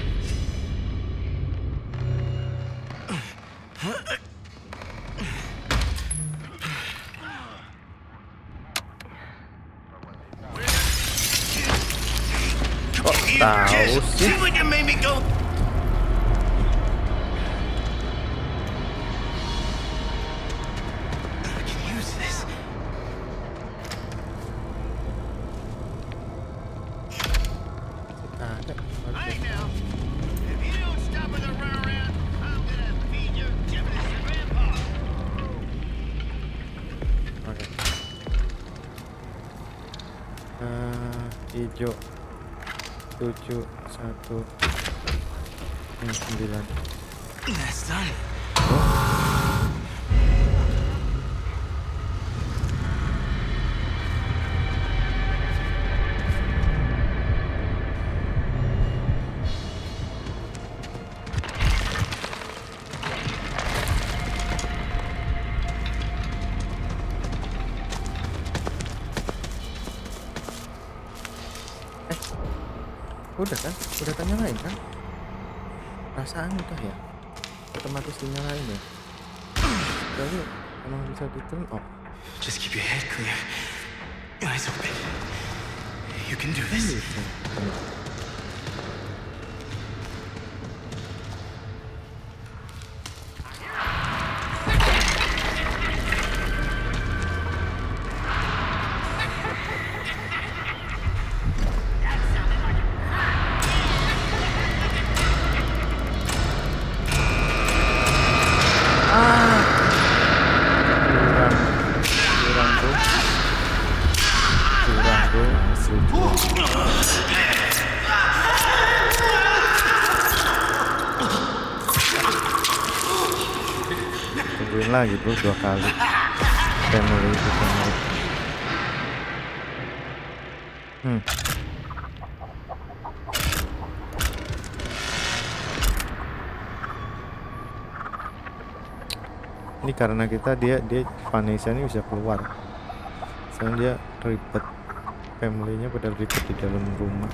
Tahu sih. See what you made me go. I can use this. Ada. Right now, if you don't stop with a runaround, I'm gonna feed your giblets to Grandpa. Oke. Hijau 7 1 9. That's done. Udah kan? Udah tanya lain kan? Perasaan udah ya? Otomatis dinyalain ya? Tapi emang bisa di turn off. Just keep your head clear. Eyes open. You can do this. Tungguin lagi bro, 2 kali family itu family. Ini karena kita dia Vanessa ini bisa keluar, soalnya dia ribet, family-nya pada ribet di dalam rumah.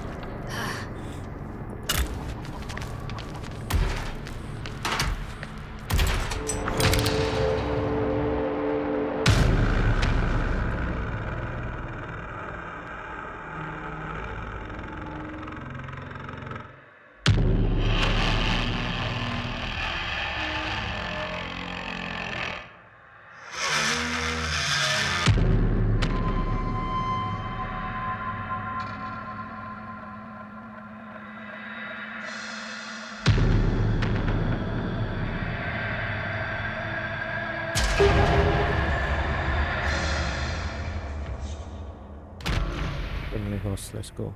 Family host, let's go.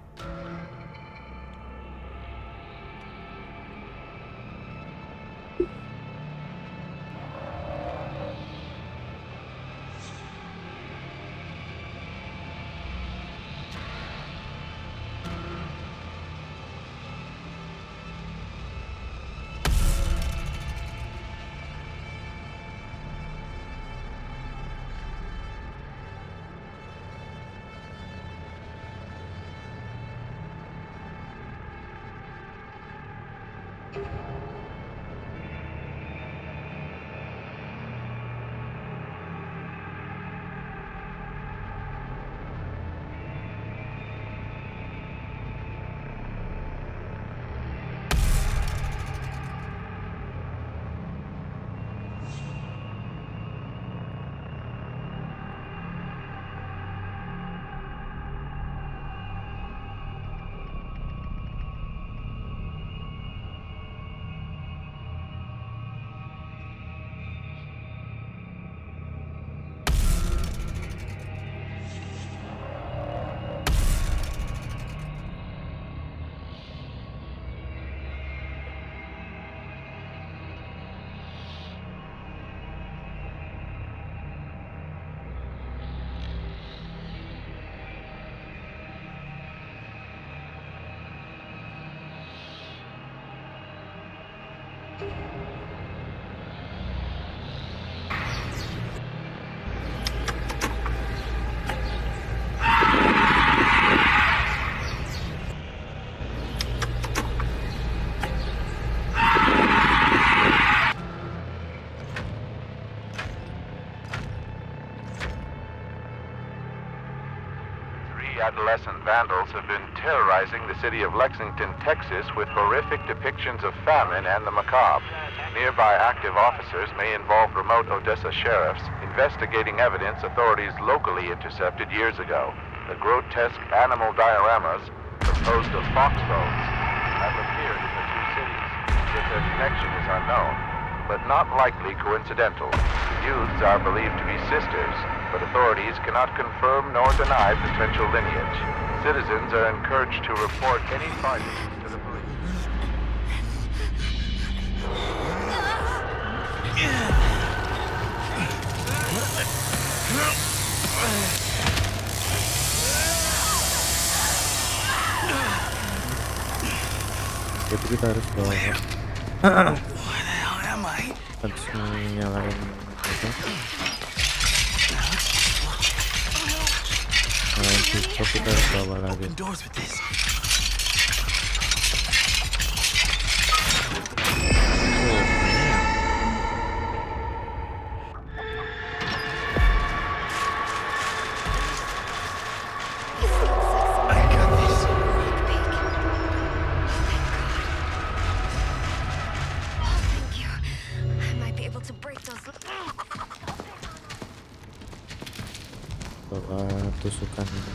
Adolescent vandals have been terrorizing the city of Lexington, Texas, with horrific depictions of famine and the macabre. Nearby active officers may involve remote Odessa sheriffs investigating evidence authorities locally intercepted years ago. The grotesque animal dioramas composed of fox bones have appeared in the two cities, yet their connection is unknown, but not likely coincidental. Youths are believed to be sisters, but authorities cannot confirm nor deny potential lineage. Citizens are encouraged to report any findings to the police. Jadi kita harus bawa harus nyalain itu. Nah, kita harus bawa lagi. tusukan ini.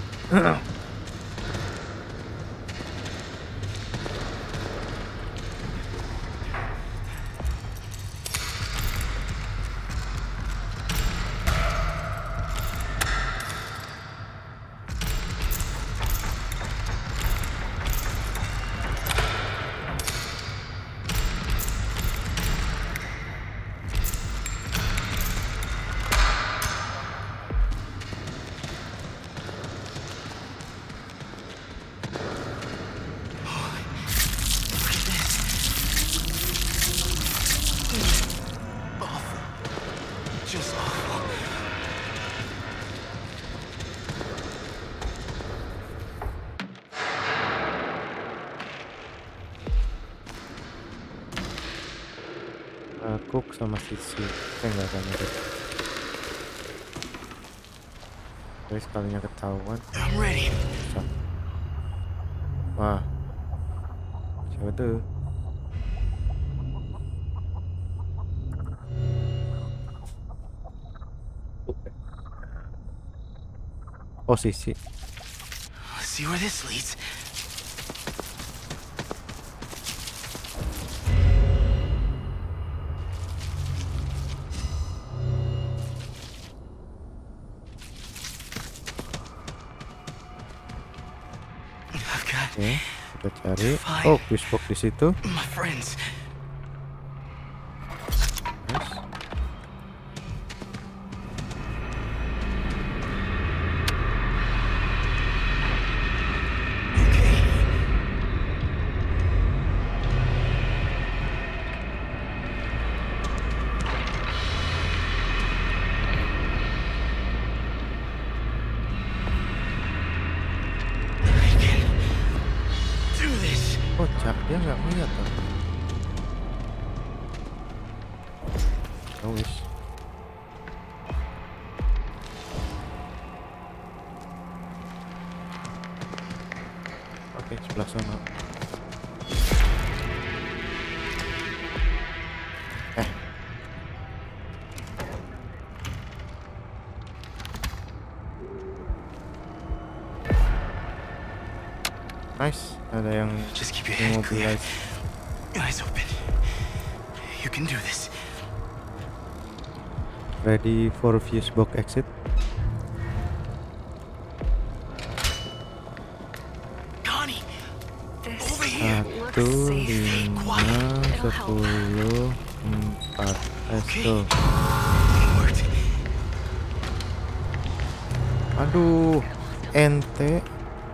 Cook sama sisi saya nggak akan ada. Tapi sekalinya ketahuan. Susah. Wah, siapa tuh? Oh, sisi. See where this leads. Oke, kita cari. Oh, FUSEBOX di situ. My friends. Nice. Oh, Cak, dia nggak ngeliat tuh. Oh, wis. Oke, sebelah sana. Nice, ada yang Just keep your head clear. immobilize. Eyes open. You can do this. Ready for FUSEBOX exit. Connie, This over here. looks 1, safe. 5, 10, 4. Let's Okay. go. It worked. Aduh, ente.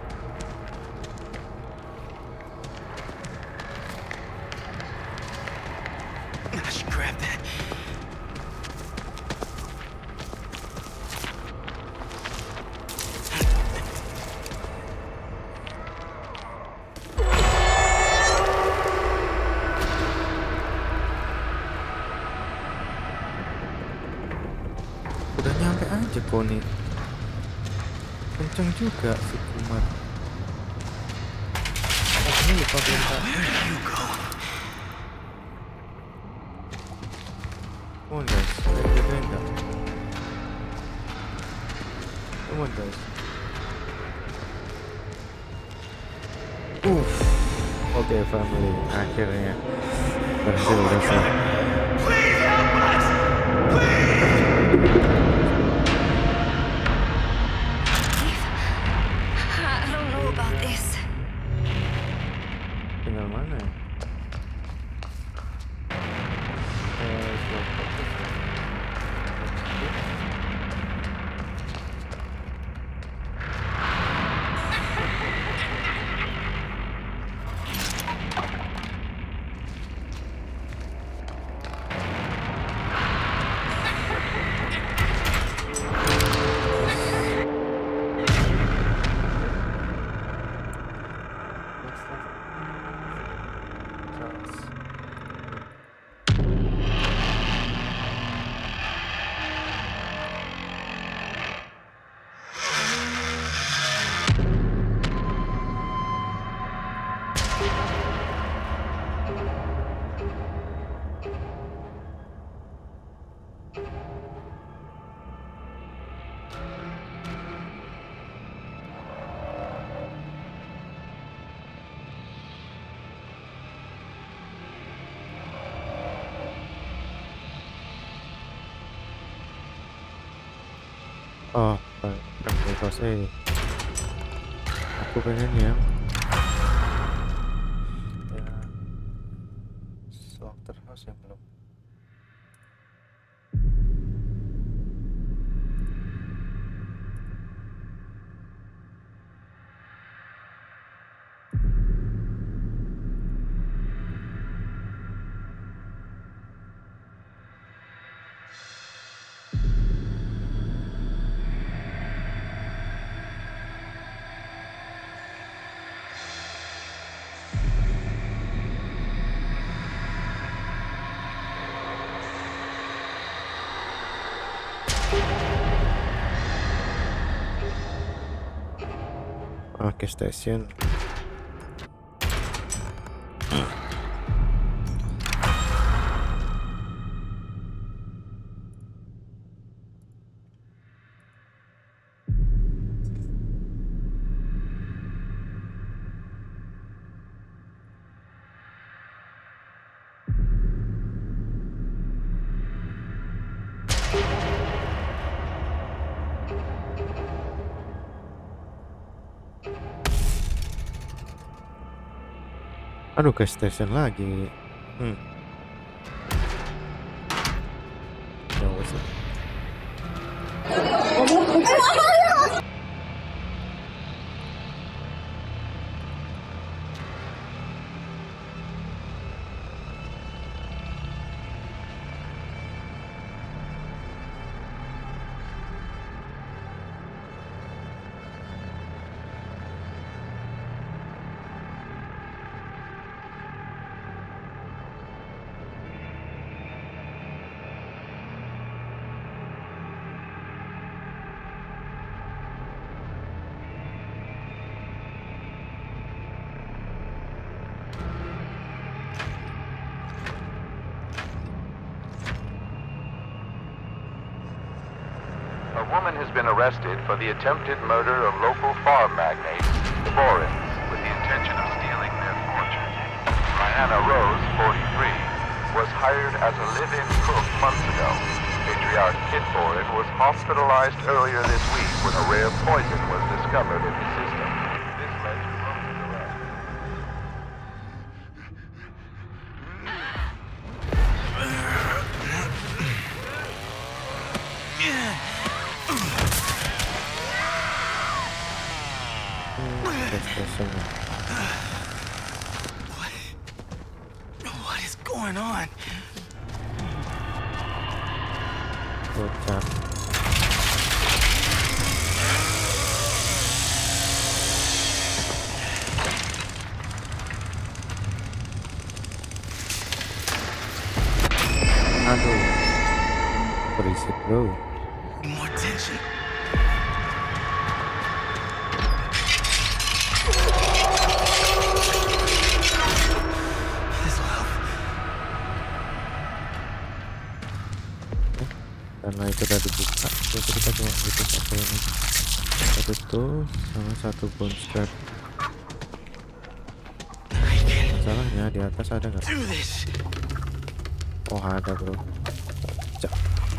I should grab that. Udah nyampe aja Koni. Kenceng juga si kuman. Ini lupa perintah. Where do you go? Come on guys, kita enggak. Come on guys. Oke, family, akhirnya berhasil. Please help us! I don't know about this. Tinggal mana ya? Oh, terus aku pengen yang slaughterhouse yang belum. Oke, station. Aduh, ke station lagi. Ya wes. A woman has been arrested for the attempted murder of local farm magnates, the Borins, with the intention of stealing their fortune. Diana Rose, 43, was hired as a live-in cook months ago. Patriarch Kit Borin was hospitalized earlier this week when a rare poison was discovered in his system. This led to Rose's arrest. What is going on? Bocah. Aduh, berisik bro. More tension. Karena itu udah dibuka, jadi kita cuma butuh satu ini, satu tuh sama satu bounce pad. Masalahnya di atas ada nggak? Oh ada bro. Cak.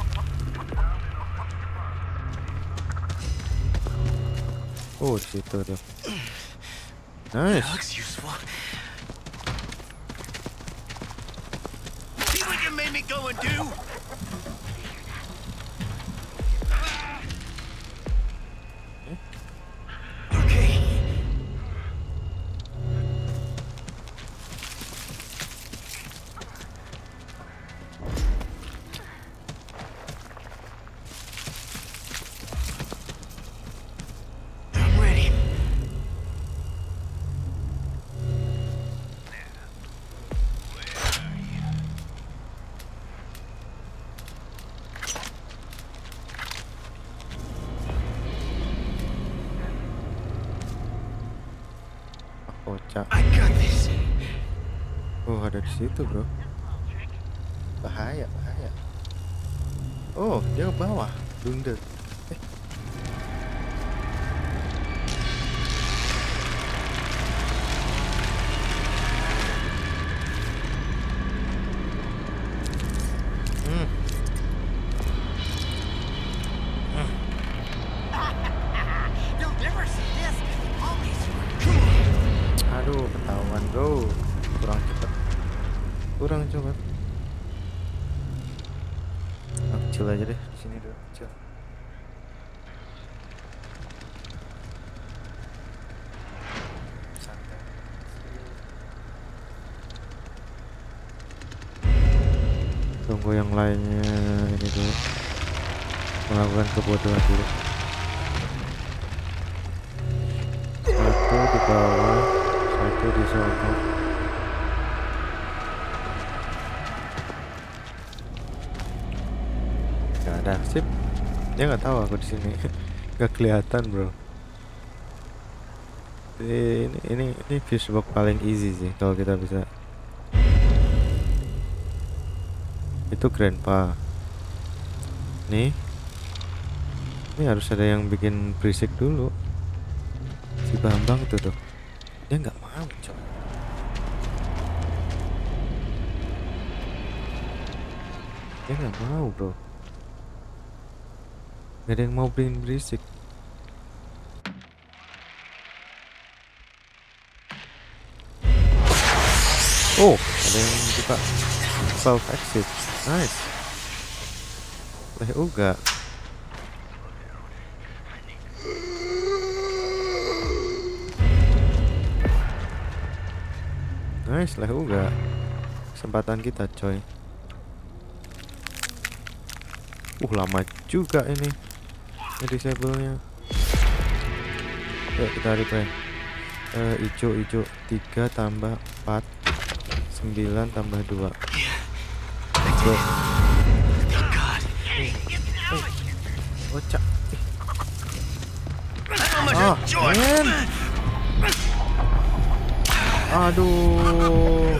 Oh di situ dia. Nice. Looks useful. See what you made me go and do? Kocak. I got this. Oh ada di situ bro. Bahaya, bahaya. Oh dia ke bawah, blunder. kurang coba. Kecil aja deh di sini dulu kecil. Santai. Tunggu yang lainnya ini dulu. Melakukan kebodohan dulu. Satu di bawah, satu di sana. Gak ada, sip. Dia nggak tahu aku di sini. Gak kelihatan bro. Ini FUSEBOX paling easy sih kalau kita bisa. Itu grandpa. Nih. Ini harus ada yang bikin berisik dulu. Si Bambang itu tuh. Dia nggak mau coy. Dia nggak mau bro. Gak ada yang mau bikin berisik. Oh, ada yang buka self exit. Nice. Uga. Nice, uga. Kesempatan kita coy. Lama juga ini disable-nya. Yuk kita replay. Ijo 3 tambah 4 9 tambah 2. Bro. Ocak. Men. Aduh.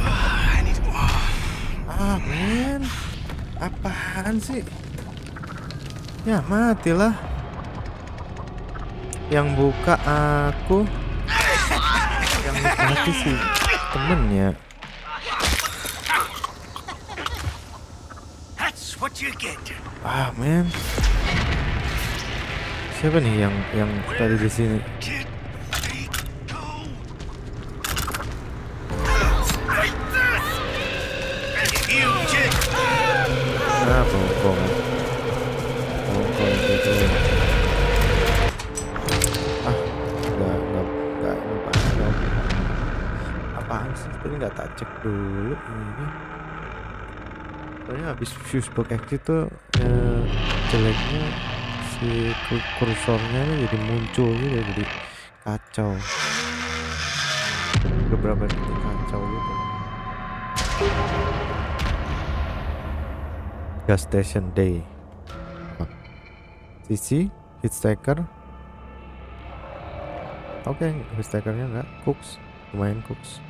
Men. Apaan sih? Ya matilah. Yang buka aku. Yang mati sih temennya. Men. Siapa nih yang tadi di sini? Bongkong gitu. Enggak apaan sih? Tadi nggak tak cek dulu ini. Soalnya habis FUSEBOX exit tuh jeleknya si kursornya ini jadi muncul gitu, jadi kacau. Beberapa detik kacau gitu. Gas station day. Sisi hitstaker. Oke, hitstakernya enggak. Cooks, lumayan cooks.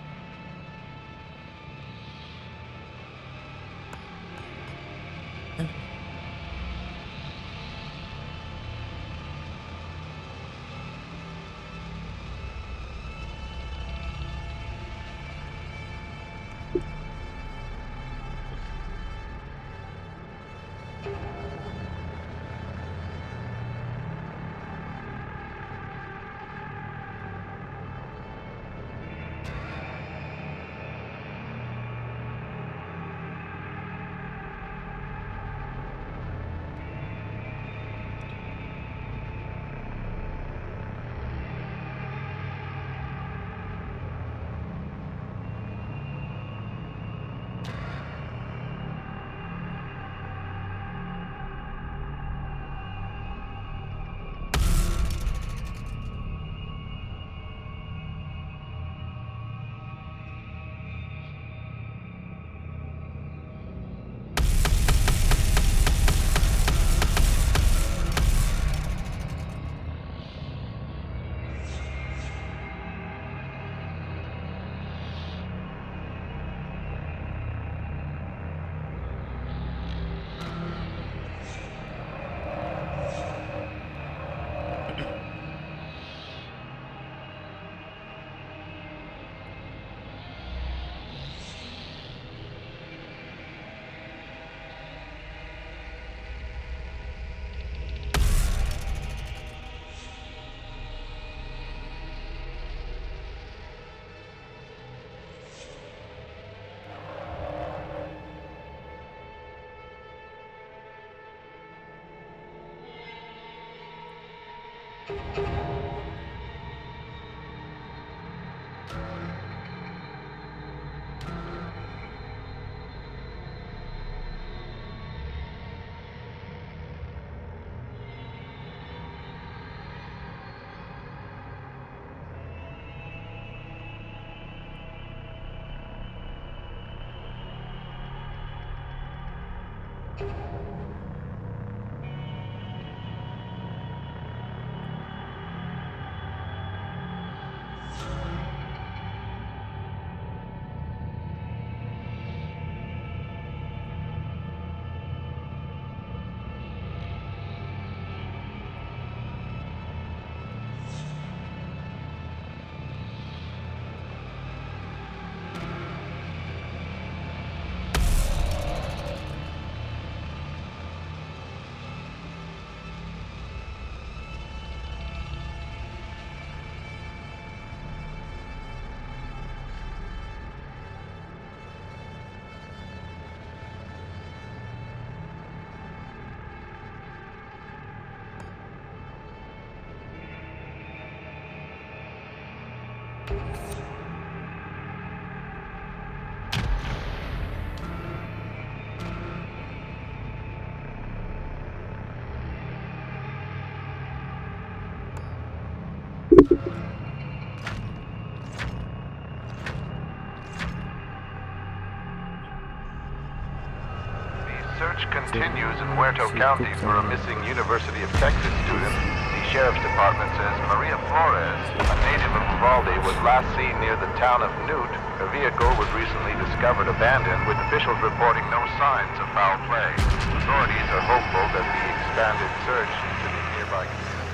Search continues in Huerto County for a missing University of Texas student. The Sheriff's Department says Maria Flores, a native of Uvalde, was last seen near the town of Newt. Her vehicle was recently discovered abandoned, with officials reporting no signs of foul play. Authorities are hopeful that the expanded search into the nearby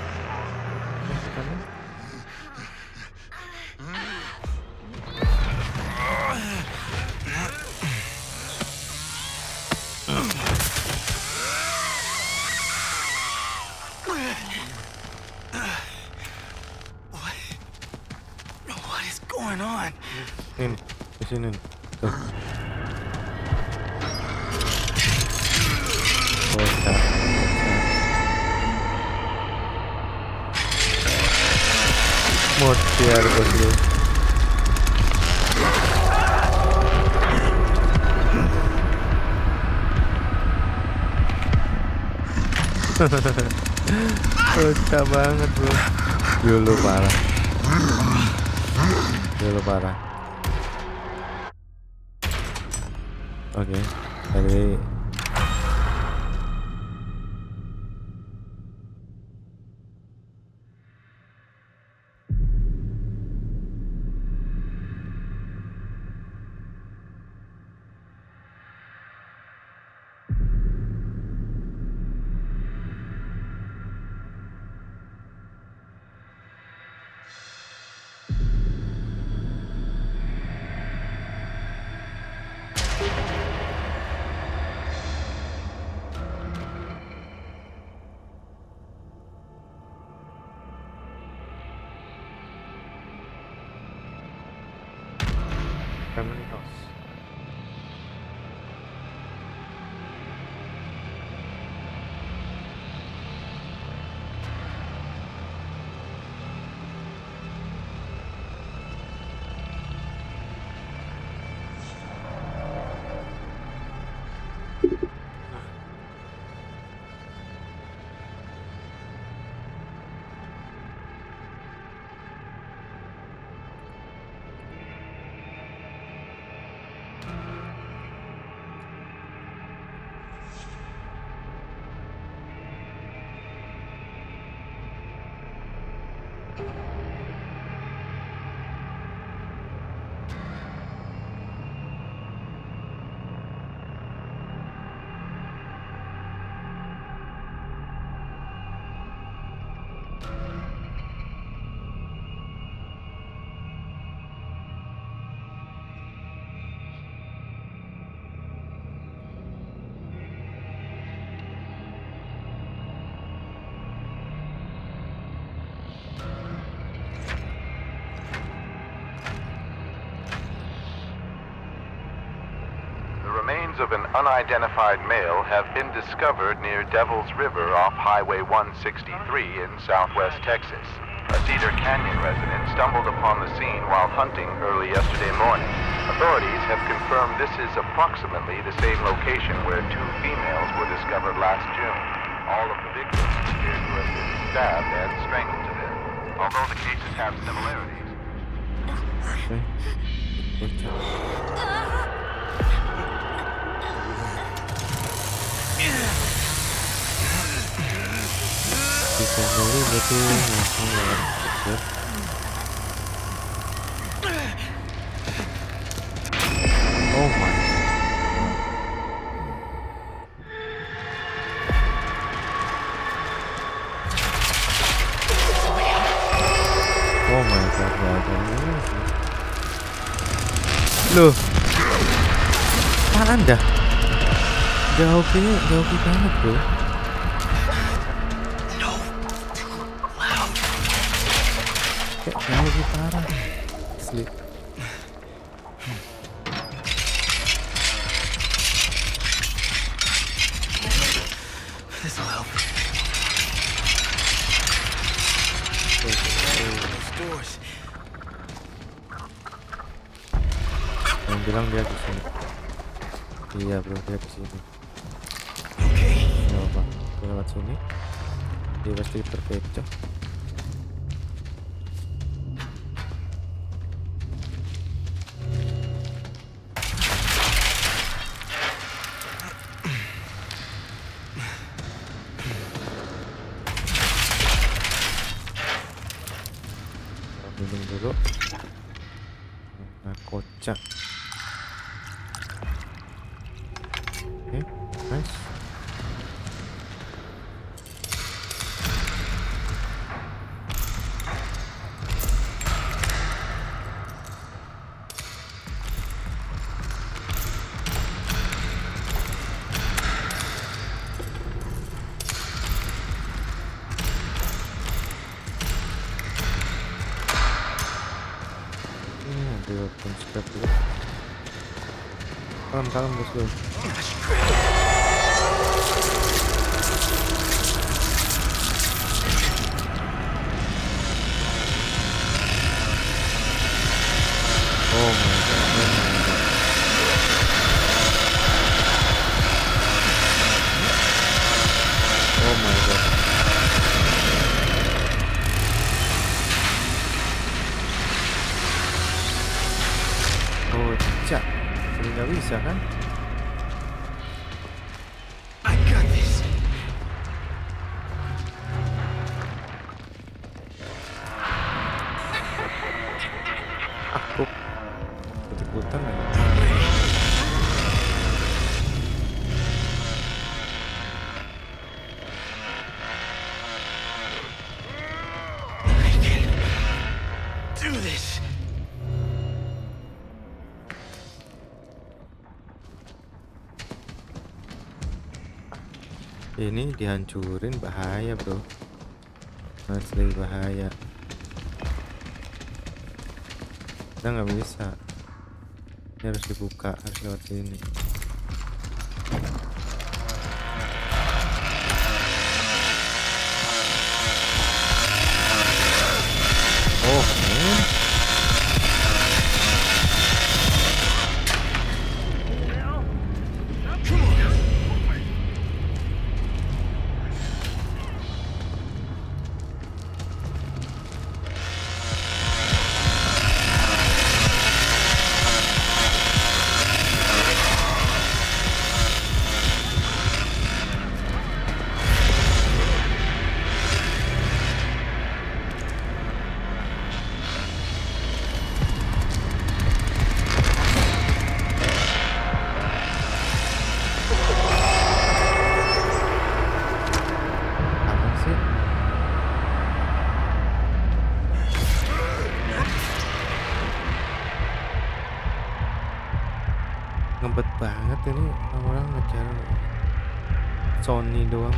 What is going on? Ini, di sini. Tuh. Bocah. Mutiar bosku. Bocah banget bro. Dulu parah. Oke, tadi remains of an unidentified male have been discovered near Devil's River off Highway 163 in southwest Texas. A Cedar Canyon resident stumbled upon the scene while hunting early yesterday morning. Authorities have confirmed this is approximately the same location where 2 females were discovered last June. All of the victims appear to have been stabbed and strangled to death. Although the cases have similarities. Okay. Bisa beli betul langsung lewat. Oh my. Oh my god, loh, apaan dah? Jauh banget bro. Kayak jauh lebih parah. Sleep. This'll help. Those doors. Yang bilang dia ke sini. Iya bro, dia ke sini. Nggak apa, lewat sini. Dia pasti terkecoh. Minum dulu. Nah, kocak. Oke, nice. Dia open scrap dulu. Kalem bos dulu. Oh my god. Oh my god. Kocak. Jadi nggak bisa kan? I got this. Aku ikut-ikutan aja. I can do this. Ini dihancurin bahaya bro, asli bahaya. Kita nggak bisa, ini harus dibuka, harus lewat sini. Oh man. Ngebet banget ini orang ngejar Sony doang.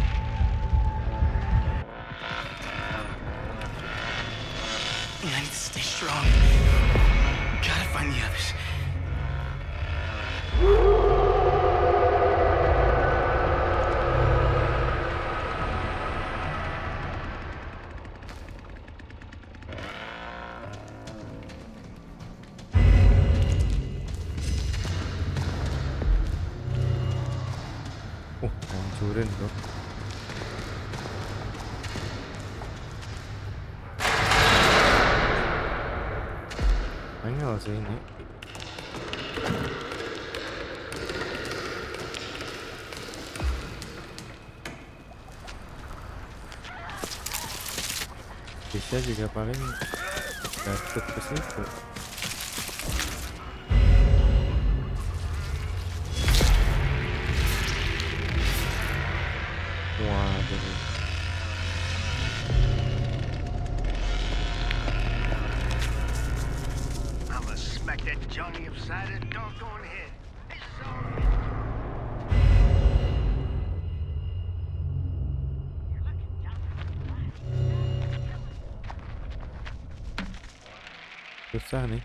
I need to stay strong. Gotta find the others. hancurin bro. Angel sih ini. Bisa juga paling dapat ke situ. Waduh. I'ma smack that Johnny upside his doggone head. Susah nih.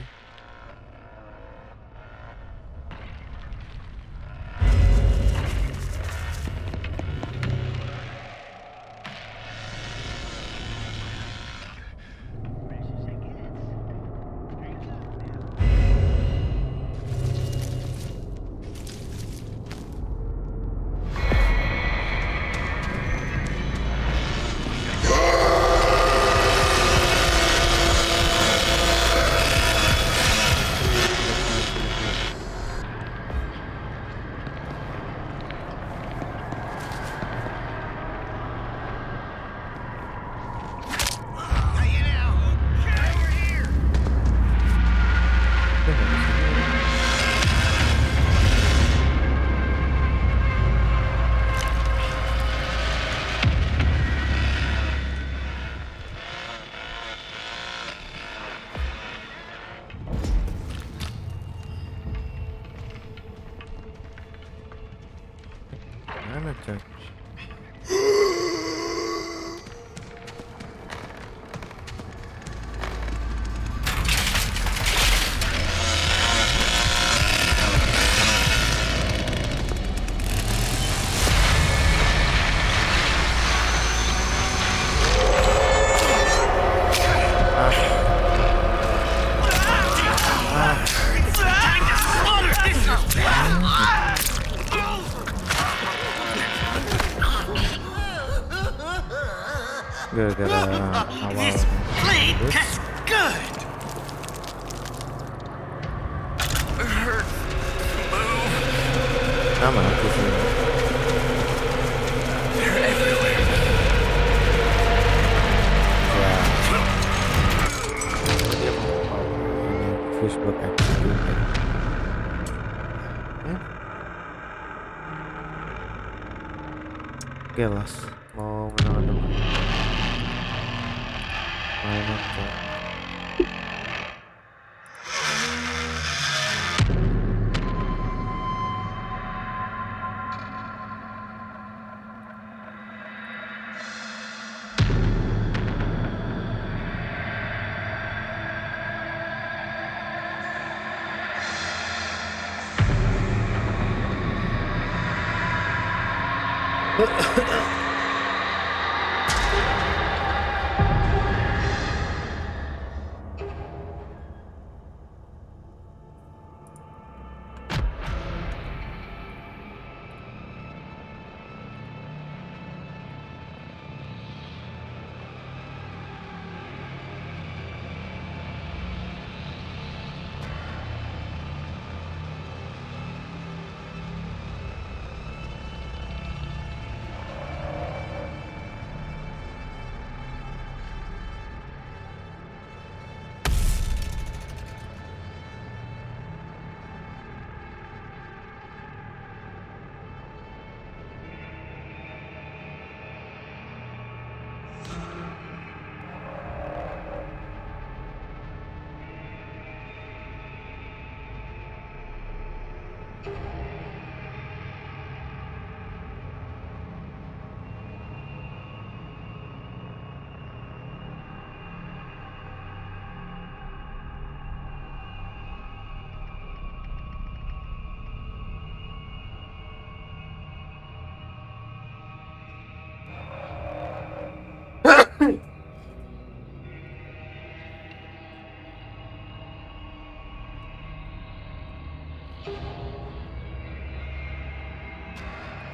Mana coy? Gara-gara awal That's good. sama aku sih. Ya. Dia mau ini FUSEBOX execute. Oke las, mau menang dong. Mainan coy.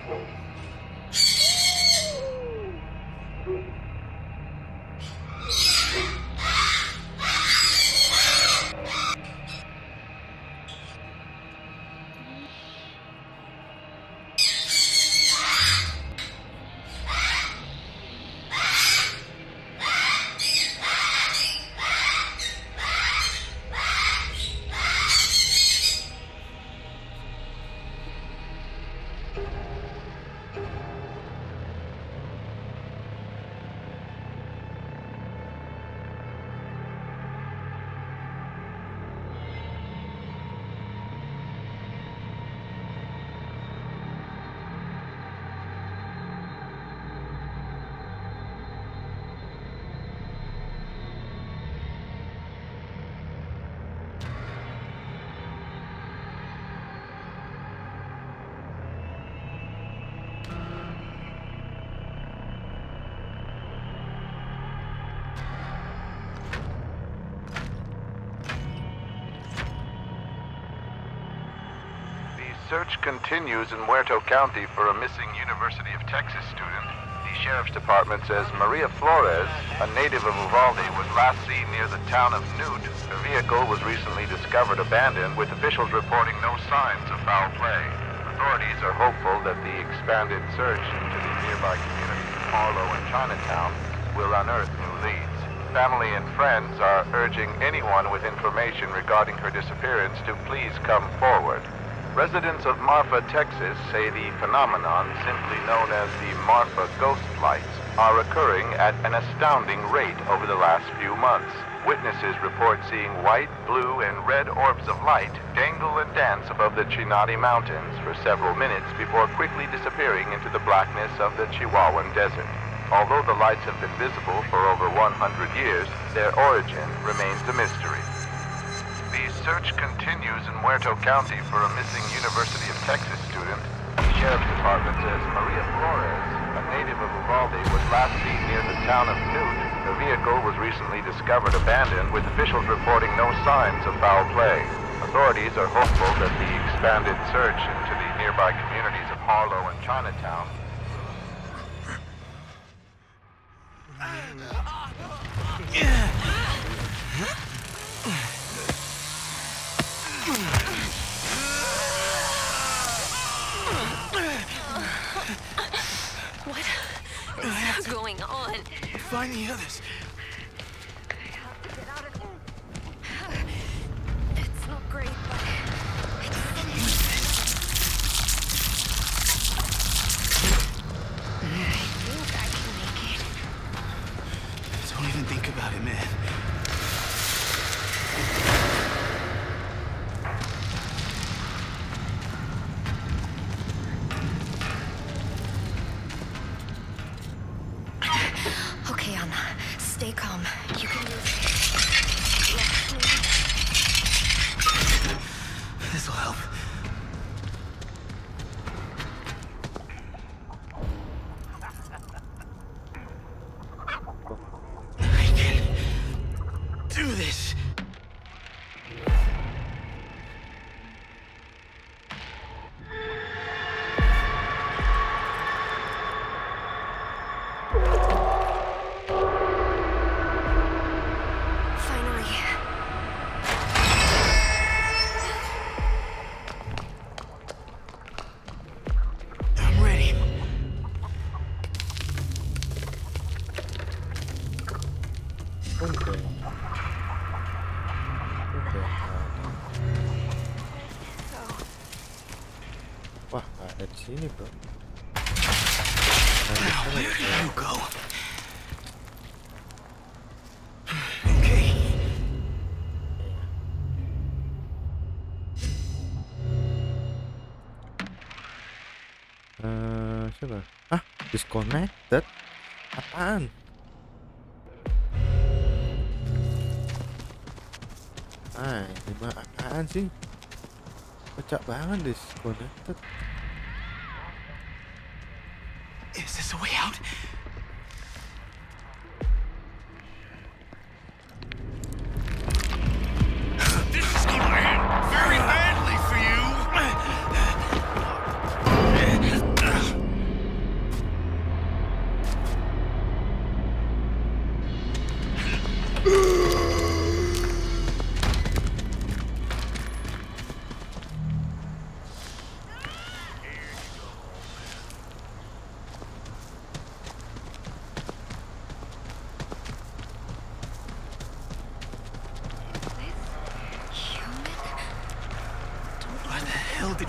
Search continues in Muerto County for a missing University of Texas student. The Sheriff's Department says Maria Flores, a native of Uvalde, was last seen near the town of Newt. Her vehicle was recently discovered abandoned, with officials reporting no signs of foul play. Authorities are hopeful that the expanded search into the nearby communities of Harlow and Chinatown will unearth new leads. Family and friends are urging anyone with information regarding her disappearance to please come forward. Residents of Marfa, Texas say the phenomenon, simply known as the Marfa ghost lights, are occurring at an astounding rate over the last few months. Witnesses report seeing white, blue, and red orbs of light dangle and dance above the Chinati Mountains for several minutes before quickly disappearing into the blackness of the Chihuahuan Desert. Although the lights have been visible for over 100 years, their origin remains a mystery. The search continues in Muerto County for a missing University of Texas student. The Sheriff's Department says Maria Flores, a native of Uvalde, was last seen near the town of Newt. Her vehicle was recently discovered abandoned, with officials reporting no signs of foul play. Authorities are hopeful that the expanded search into the nearby communities of Harlow and Chinatown What is going on? Find the others. It's not great, but I think I can make it. Don't even think about it, man. Okay, Anna. Stay calm. You can move. This'll help. I can do this. Wah, ada di sini, bro. Now, where did you go? Okay. Coba. Ah, disconnected. Apaan? Ini mah apaan sih? Kocak banget disconnected. Is this a way out? This is gonna end very badly for you.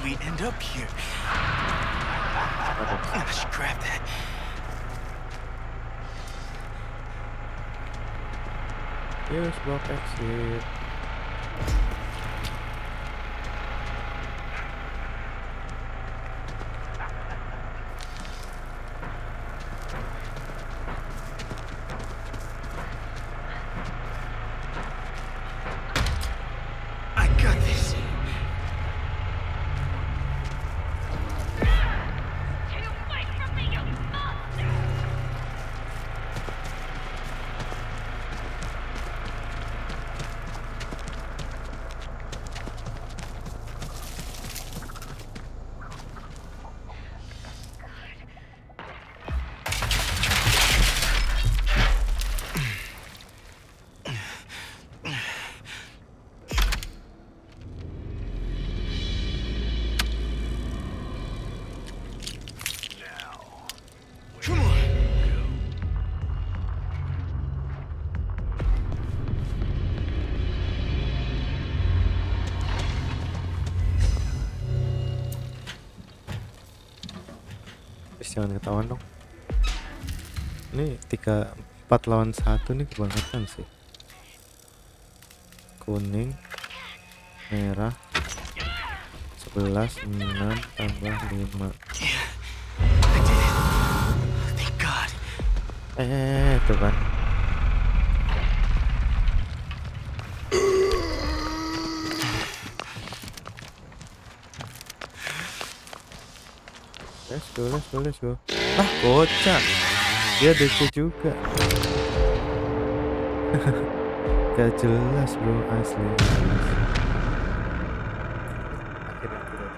we end up here? I should grab that. Use block exit. I got this. Stay away from me, you monster! Come on. Terus jangan ketahuan dong. Ini 4 lawan 1 nih kebangetan sih. Kuning, merah, 11, 6 tambah 5. I did it. Thank God. Tuh kan. Let's go. Ah, kocak. Dia DC juga. Gak jelas bro, asli. Akhirnya tidak.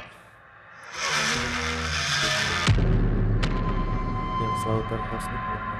Yang slaughterhouse itu